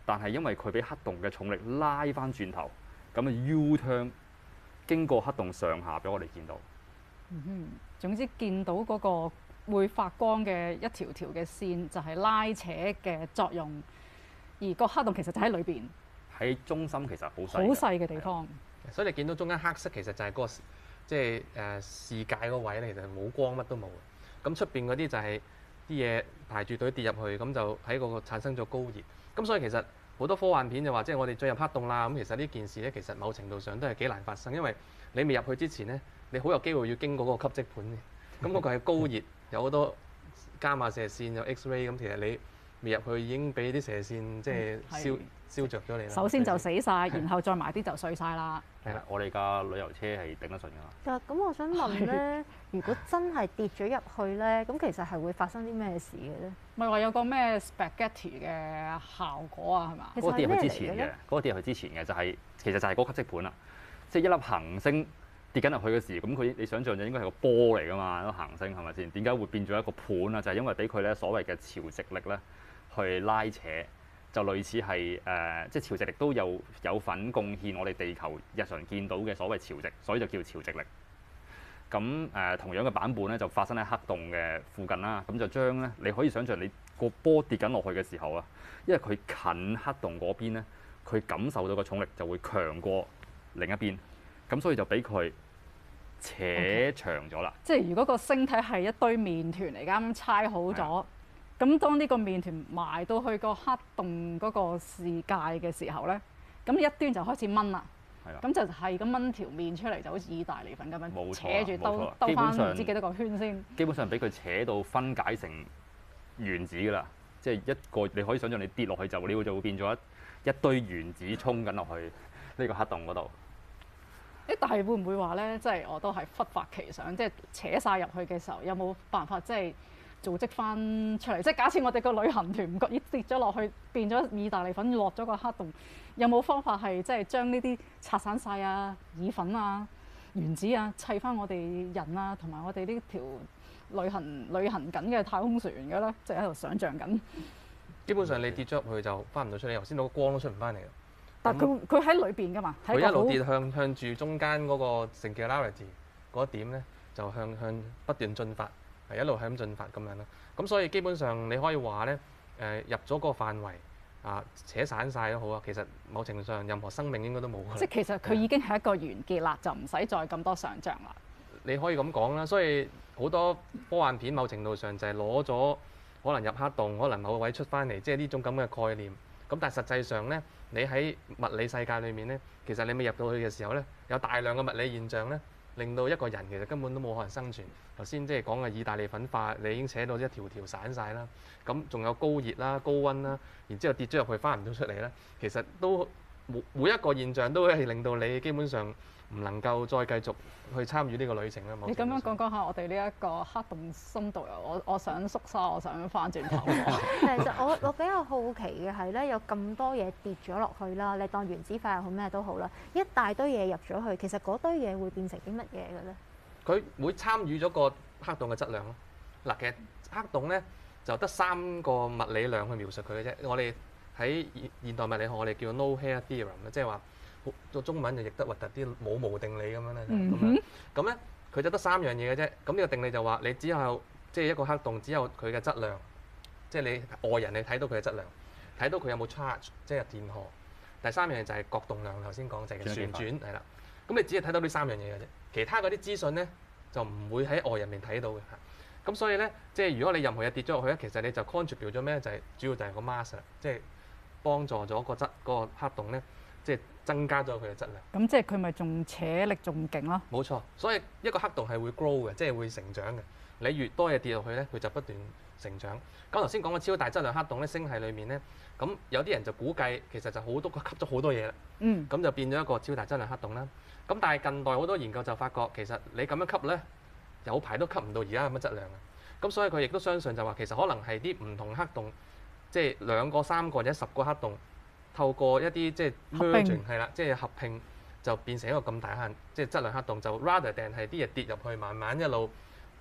但係因為佢俾黑洞嘅重力拉翻轉頭，咁啊 U turn 經過黑洞上下俾我哋見到。 嗯哼，總之見到嗰個會發光嘅一條條嘅線，就係拉扯嘅作用，而個黑洞其實就喺裏邊， 喺中心其實好細， 好細嘅地方。 所以你見到中間黑色其實就係嗰、嗰個即係誒視界嗰位咧，其實冇光乜都冇嘅。咁出邊嗰啲就係啲嘢排住隊跌入去，咁就喺嗰個產生咗高熱。咁所以其實好多科幻片就話，即係我哋進入黑洞啦。咁其實呢件事咧，其實某程度上都係幾難發生，因為你未入去之前咧，你好有機會要經過嗰個吸積盤嘅。咁嗰個係高熱，有好多伽馬射線，有 X-ray。咁其實你未入去已經俾啲射線即係燒燒著咗你啦。 首先就死晒，然後再埋啲就碎晒啦。 係啦，我哋架旅遊車係頂得順㗎嘛。 但咁我想問咧，如果真係跌咗入去咧，咁其實係會發生啲咩事嘅咧？ 咪話有個咩 spaghetti 嘅效果啊？係嘛？ 其實嗰個跌入去之係咩嚟嘅咧前嘅，嗰個跌入去之前嘅就係、其實就係嗰個吸積盤啦。即係一粒行星跌緊入去嘅時，咁佢你想象就應該係個波嚟㗎嘛，一粒行星係咪先？點解會變咗一個盤啊？就係、是、因為俾佢咧所謂嘅潮汐力咧去拉扯。就類似係誒、呃，即係潮汐力都有有份貢獻我哋地球日常見到嘅所謂潮汐，所以就叫潮汐力。咁誒、呃、同樣嘅版本咧就發生喺黑洞嘅附近啦。咁就將咧你可以想象你個波跌緊落去嘅時候啊，因為佢近黑洞嗰邊咧，佢感受到個重力就會強過另一邊，咁所以就俾佢扯長咗啦。 即係如果個星體係一堆麵團嚟，啱啱猜好咗。咁當呢個麵團埋到去個黑洞嗰個視界嘅時候咧，咁一端就開始掹啦。 係啦。 咁就係咁掹條麵出嚟，就好似意大利粉咁樣， 冇錯扯住兜冇錯兜翻基本上唔知幾多個圈先。 基本上俾佢扯到分解成原子㗎啦，即係一個你可以想象你跌落去就你就會變咗一一堆原子衝緊落去呢個黑洞嗰度。 誒，但係會唔會話咧？即係我都係忽發奇想，即係扯晒入去嘅時候，有冇辦法即係組織翻出嚟？即係假設我哋個旅行團唔覺意跌咗落去，變咗意大利粉落咗個黑洞，有冇方法係即係將呢啲拆散晒啊、意粉啊、原子啊砌翻我哋人啊，同埋我哋呢條旅行旅行緊嘅太空船嘅咧？即係喺度想像緊。 基本上你跌咗入去就翻唔到出嚟，頭先到個光都出唔翻嚟。 但佢佢喺裏邊㗎嘛， 佢一路跌向向住中間嗰個 singularity 嗰一點咧，就向向不斷進發，係一路係咁進發咁樣咯。咁所以基本上你可以話咧，誒、呃、入咗個範圍啊，扯散晒都好啊。其實某程度上任何生命應該都冇。 即係其實佢已經係一個完結啦，就唔使再咁多想像啦。 你可以咁講啦。所以好多科幻片某程度上就係攞咗可能入黑洞，可能某個位出翻嚟，即係呢種咁嘅概念。咁但係實際上咧，你喺物理世界裏面咧，其實你未入到去嘅時候咧，有大量嘅物理現象咧，令到一個人其實根本都冇可能生存。頭先即係講嘅意大利粉化，你已經扯到一條條散晒啦。咁仲有高熱啦、高溫啦，然之後跌咗入去翻唔到出嚟咧，其實都每每一個現象都係令到你基本上唔能夠再繼續去參與呢個旅程啦。 你咁樣講講下，我哋呢一個黑洞深度遊，我我想縮沙，我想翻轉頭。 其實我我比較好奇嘅係咧，有咁多嘢跌咗落去啦，你當原子化又好咩都好啦，一大堆嘢入咗去，其實嗰堆嘢會變成啲乜嘢嘅咧？ 佢會參與咗個黑洞嘅質量咯。嗱，其實黑洞咧就得三個物理量去描述佢嘅啫。我哋喺現現代物理學，我哋叫 no-hair theorem，即係話個中文就譯得核突啲，冇毛定理咁樣咧。咁樣咁咧，佢就得三樣嘢嘅啫。咁呢個定理就話你只有即係一個黑洞，只有佢嘅質量，即係你外人你睇到佢嘅質量，睇到佢有冇 charge， 即係電荷。第三樣就係角動量，頭先講就係旋轉係啦。咁你只係睇到呢三樣嘢嘅啫，其他嗰啲資訊咧就唔會喺外人面睇到嘅。咁所以咧，即係如果你任何嘢跌咗落去咧，其實你就 contribute 咗咩？就係、是、主要就係個 mass 啦，即係幫助咗個質嗰、那個黑洞咧，即係增加咗佢嘅質量。 咁即係佢咪仲扯力仲勁咯？ 冇錯，所以一個黑洞係會 grow 嘅，即係會成長嘅。你越多嘢跌落去咧，佢就不斷成長。咁頭先講嘅超大質量黑洞咧，星系裏面咧，咁有啲人就估計其實就好多吸咗好多嘢啦。 嗯。 咁就變咗一個超大質量黑洞啦。咁但係近代好多研究就發覺，其實你咁樣吸咧，有排都吸唔到而家咁嘅質量啊。咁所以佢亦都相信就話，其實可能係啲唔同黑洞，即係兩個、三個或者十個黑洞，透過一啲即係 merging 係啦，即係合併就變成一個咁大限，即係質量黑洞，就 rather than 係啲嘢跌入去，慢慢一路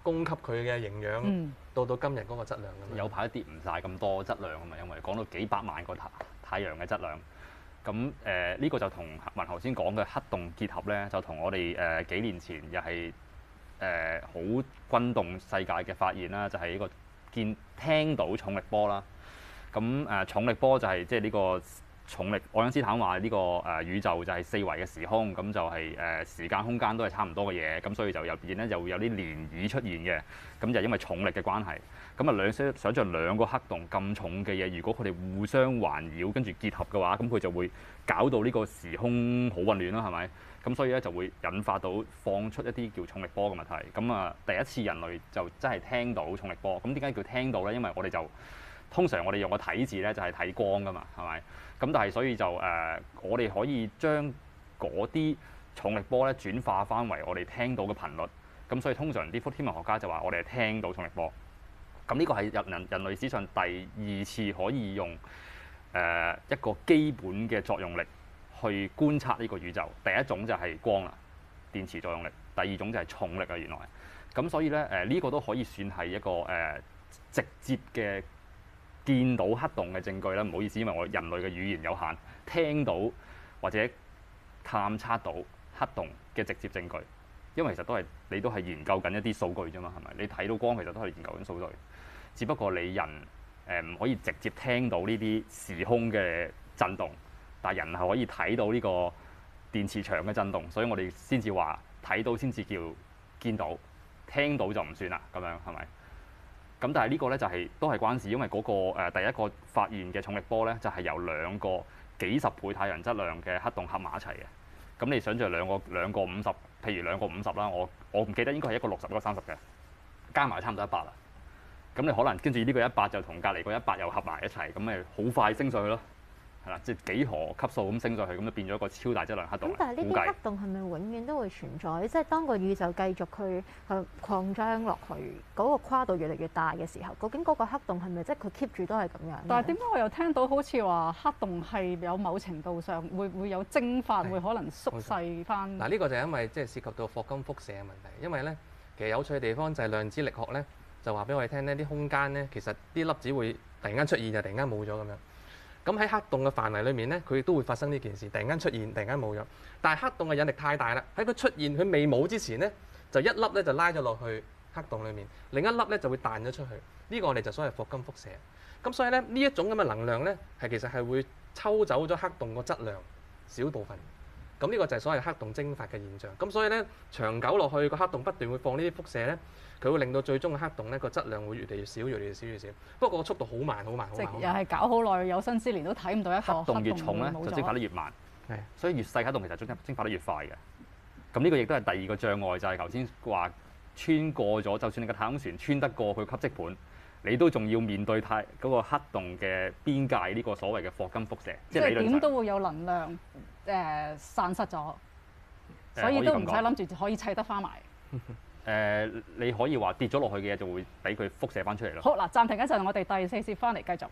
供給佢嘅營養， 嗯到到今日嗰個質量咁樣。 有排都跌唔晒咁多質量啊嘛，因為講到幾百萬個太太陽嘅質量。咁誒呢個就同文頭先講嘅黑洞結合咧，就同我哋誒、呃、幾年前又係誒好轟動世界嘅發現啦，就係、是、呢個見聽到重力波啦。咁誒、呃、重力波就係即係呢個重力，愛因斯坦話呢、這個誒、呃、宇宙就係四維嘅時空，咁就係、是、誒、呃、時間空間都係差唔多嘅嘢，咁所以就入邊咧就會有啲漣漪出現嘅，咁就因為重力嘅關係。咁啊兩想想像兩個黑洞咁重嘅嘢，如果佢哋互相環繞跟住結合嘅話，咁佢就會搞到呢個時空好混亂啦，係咪？咁所以咧就會引發到放出一啲叫重力波嘅問題。咁啊第一次人類就真係聽到重力波。咁點解叫聽到咧？因為我哋就通常我哋用個睇字咧就係睇光㗎嘛，係咪？咁但係所以就誒、呃、我哋可以將嗰啲重力波咧轉化翻為我哋聽到嘅頻率。咁所以通常啲天文學家就話我哋係聽到重力波。咁呢個係人人人類史上第二次可以用誒、呃、一個基本嘅作用力去觀察呢個宇宙。第一種就係光啦，電磁作用力；第二種就係重力啊，原來。咁所以咧誒呢個都可以算係一個誒、呃、直接嘅見到黑洞嘅證據啦。唔好意思，因為我人類嘅語言有限，聽到或者探測到黑洞嘅直接證據。因為其實都係你都係研究緊一啲數據啫嘛，係咪？你睇到光其實都係研究緊數據，只不過你人誒唔、呃、可以直接聽到呢啲時空嘅震動，但係人係可以睇到呢個電磁場嘅震動，所以我哋先至話睇到先至叫見到，聽到就唔算啦，咁樣係咪？咁但係呢個咧就係、是、都係關事，因為嗰、那個、呃、第一個發現嘅重力波咧就係、是、由兩個幾十倍太陽質量嘅黑洞合埋一齊嘅。咁你想像兩個兩個五十，譬如兩個五十啦，我我唔記得應該係一個六十一個三十嘅，加埋差唔多一百啦。咁你可能跟住呢個一百就同隔離個一百又合埋一齊，咁咪好快升上去咯，係啦，即係幾何級數咁升上去，咁就變咗一個超大質量黑洞。 咁但係呢啲黑洞係咪永遠都會存在？即係當個宇宙繼續去去擴張落去，嗰個跨度越嚟越大嘅時候，究竟嗰個黑洞係咪即係佢 keep 住都係咁樣？ 但係點解我又聽到好似話黑洞係有某程度上會會有蒸發，會可能縮細翻？ 嗱，呢個就係因為即係涉及到霍金輻射嘅問題。因為咧，其實有趣嘅地方就係量子力學咧，就話俾我哋聽呢啲空間咧，其實啲粒子會突然間出現，就突然間冇咗咁樣。咁喺黑洞嘅範圍裏面咧，佢亦都會發生呢件事，突然間出現，突然間冇咗。但係黑洞嘅引力太大啦，喺佢出現佢未冇之前咧，就一粒咧就拉咗落去黑洞裏面，另一粒咧就會彈咗出去。呢個我哋就所謂霍金輻射。咁所以咧，呢一種咁嘅能量咧，係其實係會抽走咗黑洞個質量少部分。咁呢個就係所謂黑洞蒸發嘅現象。咁所以咧，長久落去個黑洞不斷會放呢啲輻射咧，佢會令到最終嘅黑洞咧個質量會越嚟越少，越嚟越少越少。不過個速度好慢，好慢，好慢。 即係又係搞好耐，有生之年都睇唔到一個黑洞越重咧，就蒸發得越慢。係，所以越細黑洞其實蒸蒸發得越快嘅。咁呢個亦都係第二個障礙，就係頭先話穿過咗，就算你個太空船穿得過佢吸積盤，你都仲要面對太嗰個黑洞嘅邊界呢個所謂嘅霍金輻射。 即係點都會有能量誒、呃、散失咗，所以都唔使諗住可以砌得翻埋。 誒、呃，你可以話跌咗落去嘅嘢就會俾佢輻射翻出嚟咯。 好嗱，暫停一陣，我哋第四節翻嚟繼續。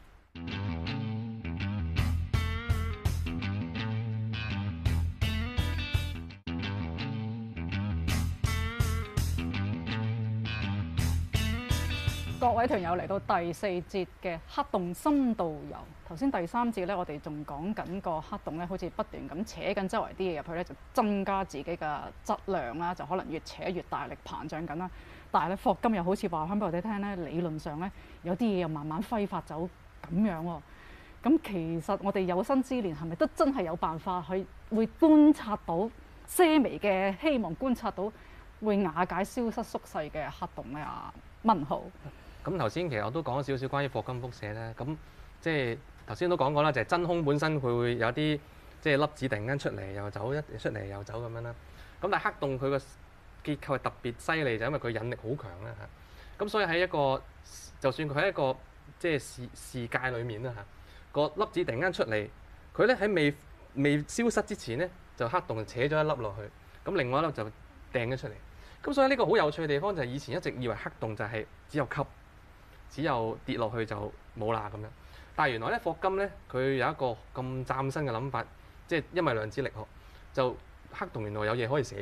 各位團友嚟到第四節嘅黑洞深度遊。頭先第三節咧，我哋仲講緊個黑洞咧，好似不斷咁扯緊周圍啲嘢入去咧，就增加自己嘅質量啦，就可能越扯越大力膨脹緊啦。但係咧，霍金又好似話翻俾我哋聽咧，理論上咧有啲嘢又慢慢揮發走咁樣喎。咁其實我哋有生之年係咪都真係有辦法去會觀察到些微嘅希望，觀察到會瓦解、消失、縮細嘅黑洞咧？啊，文豪。 咁頭先其實我都講咗少少關於霍金輻射咧，咁即係頭先都講過啦，就係、是、真空本身佢會有啲即係粒子突然間出嚟又走，一出嚟又走咁樣啦。咁但係黑洞佢個結構係特別犀利，就因為佢引力好強啦嚇。咁所以喺一個就算佢喺一個即係視視界裡面啦嚇，個粒子突然間出嚟，佢咧喺未未消失之前咧，就黑洞就扯咗一粒落去，咁另外一粒就掟咗出嚟。咁所以呢個好有趣嘅地方就係以前一直以為黑洞就係只有吸。只有跌落去就冇啦咁樣，但係原來咧霍金咧佢有一個咁嶄新嘅諗法，即係因為量子力學就黑洞原來有嘢可以寫出嚟。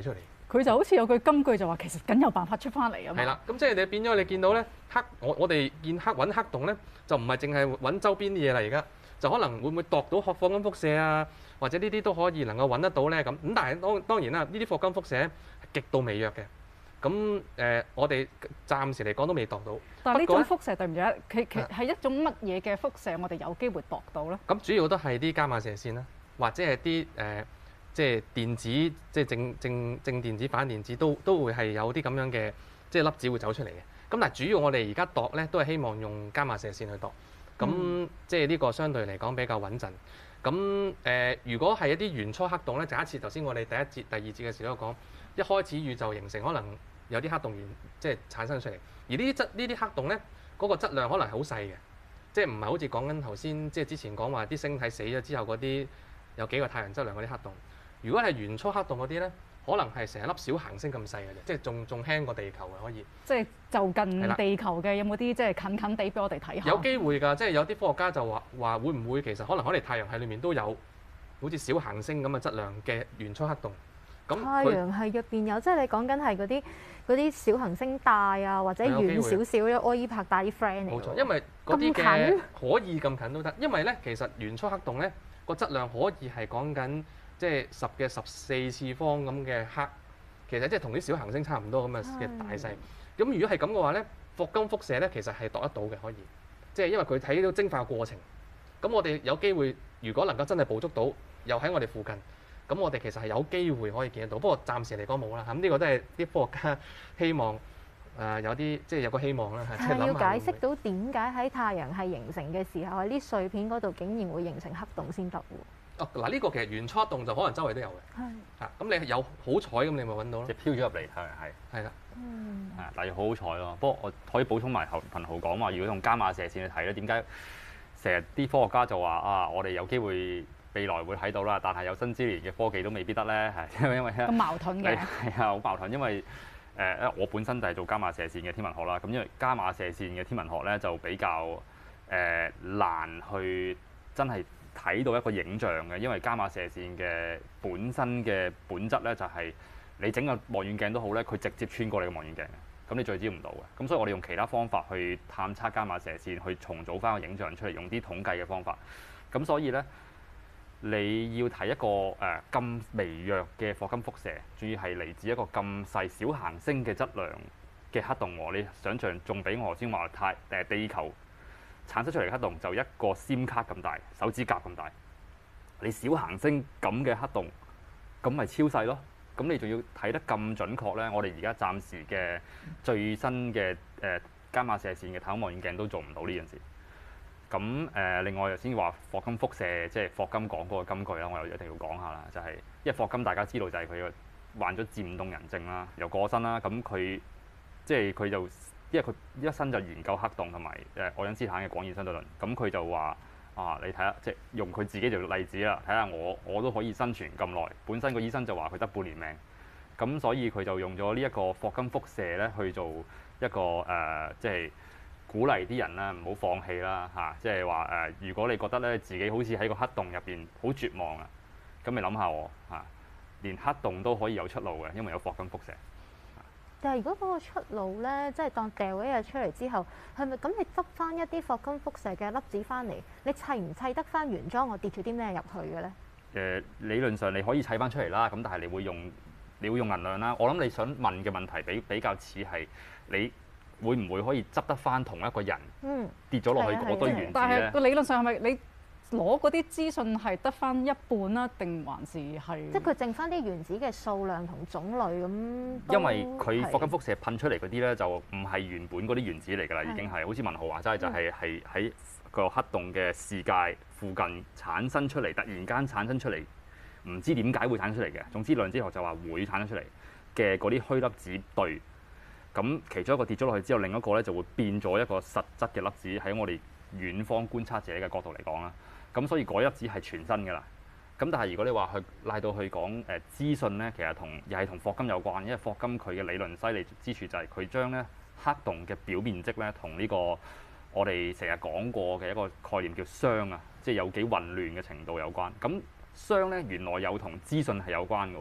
佢就好似有句金句就話，其實梗有辦法出翻嚟啊嘛。 係啦，咁即係你變咗你見到咧黑，我我哋見黑揾黑洞咧，就唔係淨係揾周邊啲嘢啦，而家就可能會唔會度到霍金輻射啊，或者呢啲都可以能夠揾得到咧咁。咁但係當當然啦，呢啲霍金輻射係極度微弱嘅。咁誒、呃，我哋暫時嚟講都未度到。 但係呢不過種輻射對唔住啊，其其係一種乜嘢嘅輻射，我哋有機會度到咧？ 咁主要都係啲伽馬射線啦，或者係啲誒，即係電子，即係正正正電子、反電子都都會係有啲咁樣嘅，即係粒子會走出嚟嘅。咁但係主要我哋而家度咧，都係希望用伽馬射線去度。咁、嗯、即係呢個相對嚟講比較穩陣。咁誒、呃，如果係一啲原初黑洞咧，假設頭先我哋第一節、第二節嘅時候都講，一開始宇宙形成可能有啲黑洞源即係產生出嚟，而呢啲質呢啲黑洞咧，嗰、那個質量可能係好細嘅，即係唔係好似講緊頭先即係之前講話啲星體死咗之後嗰啲有幾個太陽質量嗰啲黑洞。如果係原初黑洞嗰啲咧，可能係成粒小行星咁細嘅啫，即係仲仲輕過地球嘅可以。 即係就近地球嘅有冇啲即係近近地俾我哋睇下？ 有機會㗎，即係有啲科學家就話話會唔會其實可能我哋太陽系裏面都有好似小行星咁嘅質量嘅原初黑洞。咁太陽系入邊有，即係你講緊係嗰啲嗰啲小行星帶啊，或者遠少少嘅柯伊柏帶啲 friend 嚟。 冇錯，因為嗰啲嘅可以咁近都得，因為咧其實原初黑洞咧個質量可以係講緊即係十嘅十四次方咁嘅黑，其實即係同啲小行星差唔多咁嘅嘅大細。咁如果係咁嘅話咧，霍金輻射咧其實係度得到嘅，可以，即係因為佢睇到蒸發過程。咁我哋有機會，如果能夠真係捕捉到，又喺我哋附近。咁我哋其實係有機會可以見得到，不過暫時嚟講冇啦。咁呢個都係啲科學家希望誒、呃、有啲即係有個希望啦。 係要解釋到點解喺太陽系形成嘅時候喺啲碎片嗰度竟然會形成黑洞先得喎。 哦，嗱呢個其實原初黑洞就可能周圍都有嘅。係。嚇，咁你有好彩咁，你咪揾到咯。 即係飄咗入嚟，係係。 係啦。 嗯。 係，但係要好好彩咯。不過我可以補充埋頭彭浩講話，如果用伽馬射線去睇咧，點解成日啲科學家就話啊，我哋有機會未來會睇到啦，但係有生之年嘅科技都未必得咧，係因為因為咁矛盾嘅。 係啊，好矛盾，因為誒、呃，我本身就係做伽馬射線嘅天文學啦。咁因為伽馬射線嘅天文學咧就比較誒、呃、難去真係睇到一個影像嘅，因為伽馬射線嘅本身嘅本質咧就係、是、你整個望遠鏡都好咧，佢直接穿過你嘅望遠鏡嘅，咁你聚焦唔到嘅。咁所以我哋用其他方法去探測伽馬射線，去重組翻個影像出嚟，用啲統計嘅方法。咁所以咧。你要睇一個誒咁、呃、微弱嘅霍金輻射，仲要係嚟自一個咁細小，小行星嘅質量嘅黑洞喎。你想象仲比我頭先話太誒地球產生出嚟嘅黑洞就一個 SIM 卡咁大，手指甲咁大。你小行星咁嘅黑洞，咁咪超細咯。咁你仲要睇得咁準確咧？我哋而家暫時嘅最新嘅誒伽馬射線嘅太空望遠鏡都做唔到呢件事。咁誒、呃，另外頭先話霍金輻射，即係霍金講嗰個金句啦，我又一定要講下啦，就係、是、因為霍金大家知道就係佢患咗漸凍人症啦，又過身啦，咁佢即係佢就因為佢一生就研究黑洞同埋誒愛因斯坦嘅廣義相對論，咁佢就話啊，你睇下，即係用佢自己做例子啦，睇下我我都可以生存咁耐，本身個醫生就話佢得半年命，咁所以佢就用咗呢一個霍金輻射咧去做一個誒、呃，即係。鼓勵啲人啦，唔好放棄啦嚇，即係話誒，如果你覺得咧自己好似喺個黑洞入邊好絕望啊，咁你諗下喎嚇，連黑洞都可以有出路嘅，因為有霍金輻射。 但係如果嗰個出路咧，即係當掉一日出嚟之後，係咪咁你執翻一啲霍金輻射嘅粒子翻嚟，你砌唔砌得翻原裝我跌咗啲咩入去嘅咧？誒、 呃，理論上你可以砌翻出嚟啦，咁但係你會用你會用能量啦。我諗你想問嘅問題比比較似係你。會唔會可以執得翻同一個人跌咗落去嗰堆原子咧？ 但係個理論上係咪你攞嗰啲資訊係得翻一半啦，定還是係？ 即係佢剩翻啲原子嘅數量同種類咁。 因為佢霍金輻射噴出嚟嗰啲咧，就唔係原本嗰啲原子嚟㗎啦，已經係好似文豪話齋，就係係喺個黑洞嘅視界附近產生出嚟，突然間產生出嚟，唔知點解會產生出嚟嘅。總之量子學就話會產生出嚟嘅嗰啲虛粒子對。咁其中一個跌咗落去之後，另一個咧就會變咗一個實質嘅粒子，喺我哋遠方觀察者嘅角度嚟講啦。咁所以嗰粒子係全新㗎啦。咁但係如果你話去拉到去講誒資訊咧，其實同又係同霍金有關，因為霍金佢嘅理論犀利之處就係佢將咧黑洞嘅表面積咧同呢個我哋成日講過嘅一個概念叫熵啊，即係有幾混亂嘅程度有關。咁熵咧原來有同資訊係有關嘅喎。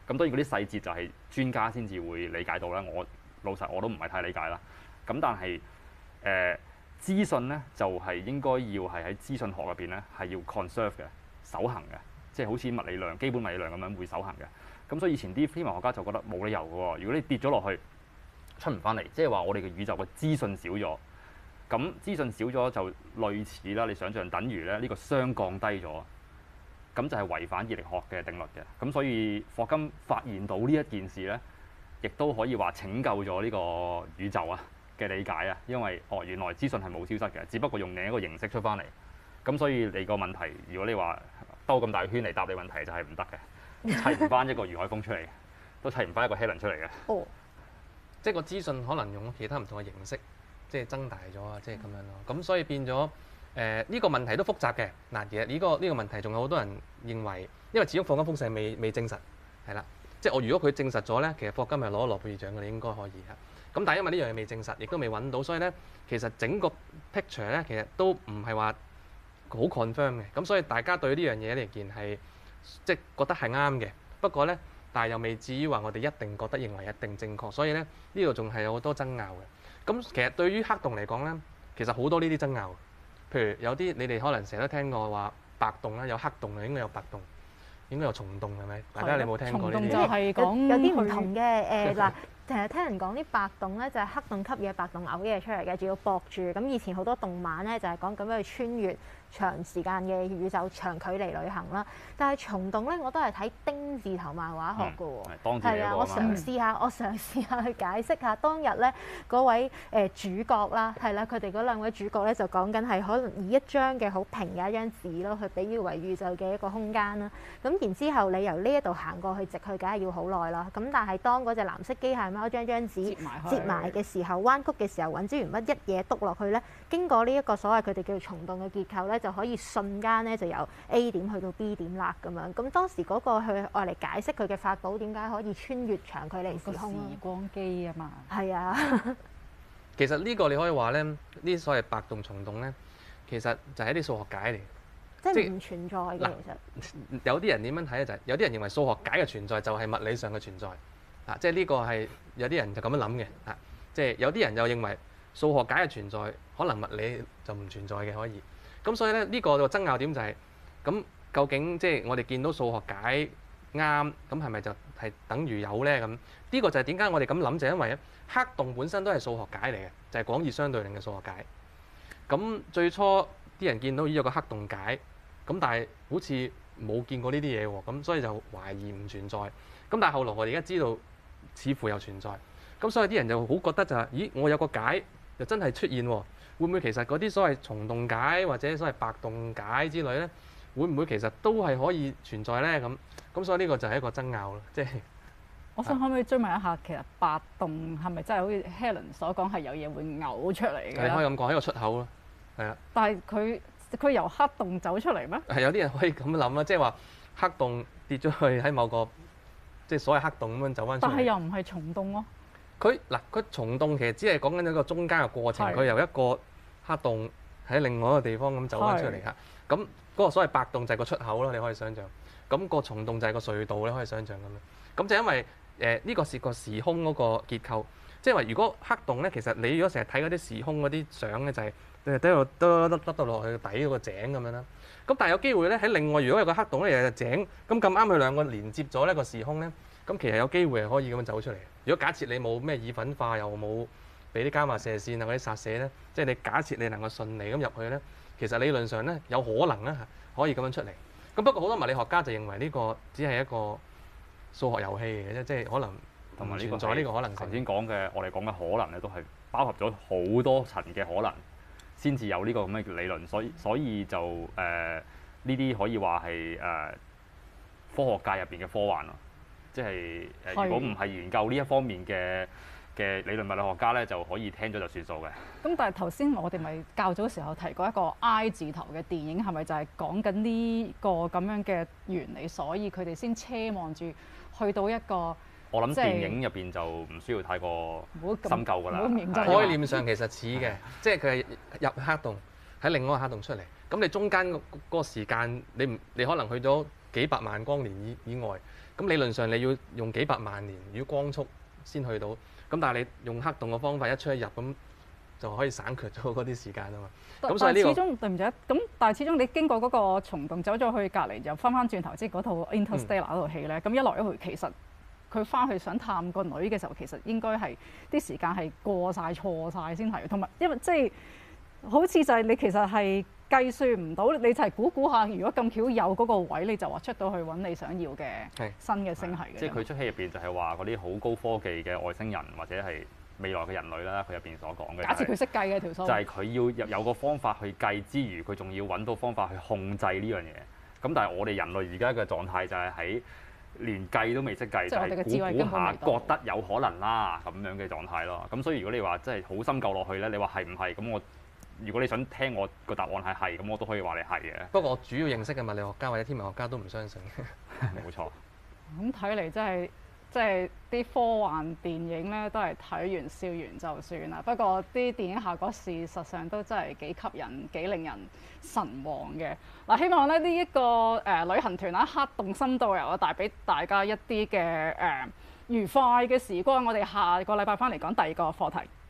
咁當然嗰啲細節就係專家先至會理解到啦。我老實我都唔係太理解啦。咁但係誒、呃、資訊咧就係、是、應該要係喺資訊學入邊咧係要 conserve 嘅，守恆嘅，即係好似物理量、基本物理量咁樣會守恆嘅。咁所以以前啲天文學家就覺得冇理由嘅喎，如果你跌咗落去出唔翻嚟，即係話我哋嘅宇宙嘅資訊少咗。咁資訊少咗就類似啦，你想象等於咧呢個熵降低咗，咁就係違反熱力學嘅定律嘅。咁所以霍金發現到呢一件事咧，亦都可以話拯救咗呢個宇宙啊嘅理解啊，因為哦原來資訊係冇消失嘅，只不過用另一個形式出翻嚟。咁所以你個問題，如果你話兜咁大圈嚟答你問題，就係唔得嘅，砌唔翻一個余海峰出嚟，都砌唔翻一個 Helen 出嚟嘅。 哦， 即係個資訊可能用其他唔同嘅形式。即係增大咗啊！即係咁樣咯，咁所以變咗誒呢個問題都複雜嘅。嗱，其實呢個呢個問題仲有好多人認為，因為始終霍金輻射未未證實，係啦。即係我如果佢證實咗咧，其實霍金係攞諾貝爾獎嘅，你應該可以嚇。咁但係因為呢樣嘢未證實，亦都未揾到，所以咧其實整個 picture 咧其實都唔係話好 confirm 嘅。咁所以大家對呢樣嘢嚟見係即係覺得係啱嘅。不過咧，但係又未至於話我哋一定覺得認為一定正確。所以咧呢度仲係有好多爭拗嘅。咁其實對於黑洞嚟講咧，其實好多呢啲爭拗。譬如有啲你哋可能成日都聽過話白洞啦，有黑洞啊，應該有白洞，應該有蟲洞係咪？大家你有冇聽過呢啲？ 蟲洞就係講有啲唔同嘅誒嗱。成日聽人講啲白洞咧，就係黑洞吸嘢，白洞嘔嘢出嚟嘅，仲要駁住。咁以前好多動漫咧，就係講咁樣去穿越長時間嘅宇宙長距離旅行啦。但係蟲洞咧，我都係睇丁字頭漫畫學嘅喎。係啊，我嘗試下，我嘗試下去解釋下當日咧嗰位誒主角啦，係啦，佢哋嗰兩位主角咧就講緊係可能以一張嘅好平嘅一張紙咯，去比喻為宇宙嘅一個空間啦。咁然之後你由呢一度行過去直去，梗係要好耐啦。咁但係當嗰隻藍色機械貓將張紙摺埋嘅時候，彎曲嘅時候，揾支鉛筆一嘢篤落去咧，經過呢一個所謂佢哋叫做蟲洞嘅結構咧，就可以瞬間咧就由 A 點去到 B 點啦咁樣。咁當時嗰個去愛嚟解釋佢嘅法寶點解可以穿越長距離時空咯。 時光機啊嘛。係啊。 其實呢個你可以話咧，呢啲所謂白洞、蟲洞咧，其實就係一啲數學解嚟。 即係唔存在嘅其實。 有啲人點樣睇咧？就係、是、有啲人認為數學解嘅存在就係物理上嘅存在。啊，即係呢個係有啲人就咁樣諗嘅。啊，即係有啲人又認為數學解嘅存在，可能物理就唔存在嘅可以。咁所以咧，呢、這個個爭拗點就係、是，咁究竟即係我哋見到數學解啱，咁係咪就係等於有咧？咁呢、這個就係點解我哋咁諗，就係、因為咧黑洞本身都係數學解嚟嘅，就係、是、廣義相對論嘅數學解。咁最初啲人見到有個黑洞解，咁但係好似冇見過呢啲嘢喎，咁所以就懷疑唔存在。咁但係後來我哋而家知道，似乎又存在。咁所以啲人就好覺得就係、是，咦，我有個解又真係出現喎，會唔會其實嗰啲所謂蟲洞解或者所謂白洞解之類咧，會唔會其實都係可以存在咧？咁咁所以呢個就係一個爭拗咯，即係。 我想可唔可以追問一下，其實白洞係咪真係好似 Helen 所講係有嘢會嘔出嚟嘅？ 你可以咁講，係一個出口咯，係啊。 但係佢佢由黑洞走出嚟咩？ 係有啲人可以咁諗啦，即係話黑洞跌咗去喺某個即係所謂黑洞咁樣走翻出嚟。 但係又唔係蟲洞咯。 佢嗱佢蟲洞其實只係講緊一個中間嘅過程，佢由一個黑洞喺另外一個地方咁走翻出嚟嚇。咁嗰個所謂白洞就係個出口咯，你可以想象。咁個蟲洞就係個隧道，你可以想象咁樣。咁就因為誒呢、呃這個係個時空嗰個結構，即係話如果黑洞咧，其實你如果成日睇嗰啲時空嗰啲相咧，就係誒喺度得得得得落去底嗰個井咁樣啦。咁但係有機會咧喺另外，如果有個黑洞咧，又有井，咁咁啱佢兩個連接咗呢個時空咧，咁其實有機會係可以咁樣走出嚟。如果假設你冇咩意粉化，又冇俾啲伽馬射線啊嗰啲殺死咧，即係你假設你能夠順利咁入去咧，其實理論上咧有可能咧可以咁樣出嚟。咁不過好多物理學家就認為呢個只係一個數學遊戲嚟嘅啫，即係可能同埋呢存在呢個可能性。 頭先講嘅我哋講嘅可能咧，都係包含咗好多層嘅可能，先至有呢個咁嘅理論。所以所以就誒呢啲可以話係誒科學界入邊嘅科幻咯。即係誒，如果唔係研究呢一方面嘅嘅理論物理學家咧，就可以聽咗就算數嘅。 咁但係頭先我哋咪較早時候提過一個 I 字頭嘅電影，係咪就係講緊呢個咁樣嘅原理？所以佢哋先奢望住去到一個。 我諗電影入邊就唔需要太過深究㗎啦。 概念上其實似嘅，即係佢係入黑洞喺另外一個黑洞出嚟。咁你中間嗰個時間，你唔你可能去咗幾百萬光年以以外，咁理論上你要用幾百萬年如果光速先去到，咁但係你用黑洞嘅方法一出一入咁就可以省卻咗嗰啲時間啊嘛。咁所以呢、呢個但係始終對唔住，咁但係始終你經過嗰個蟲洞走咗去隔離，又翻翻轉頭，即係嗰套 Interstellar 嗰套戲咧，咁、嗯、一來一回其實佢翻去想探個女嘅時候，其實應該係啲時間係過晒錯晒先係，同埋因為即係好似就係你其實係計算唔到，你就係估估下，如果咁巧有嗰個位，你就話出到去揾你想要嘅新嘅星系嘅。 即係佢出戲入邊就係話嗰啲好高科技嘅外星人或者係未來嘅人類啦，佢入邊所講嘅。 假設佢識計嘅條數。就係佢要有個方法去計之餘，佢仲要揾到方法去控制呢樣嘢。咁但係我哋人類而家嘅狀態就係喺連計都未識計，就係估估下覺得有可能啦咁樣嘅狀態咯。咁所以如果你話真係好深究落去咧，你話係唔係咁我？如果你想聽我個答案係係，咁我都可以話你係嘅。 不過我主要認識嘅物理學家或者天文學家都唔相信。 冇錯。 咁睇嚟真係即係啲科幻電影咧，都係睇完笑完就算啦。不過啲電影效果事實上都真係幾吸引、幾令人神往嘅。嗱，希望咧呢一個誒、呃、旅行團啦，黑洞深度遊啊，帶俾大家一啲嘅誒愉快嘅時光。我哋下個禮拜翻嚟講第二個課題。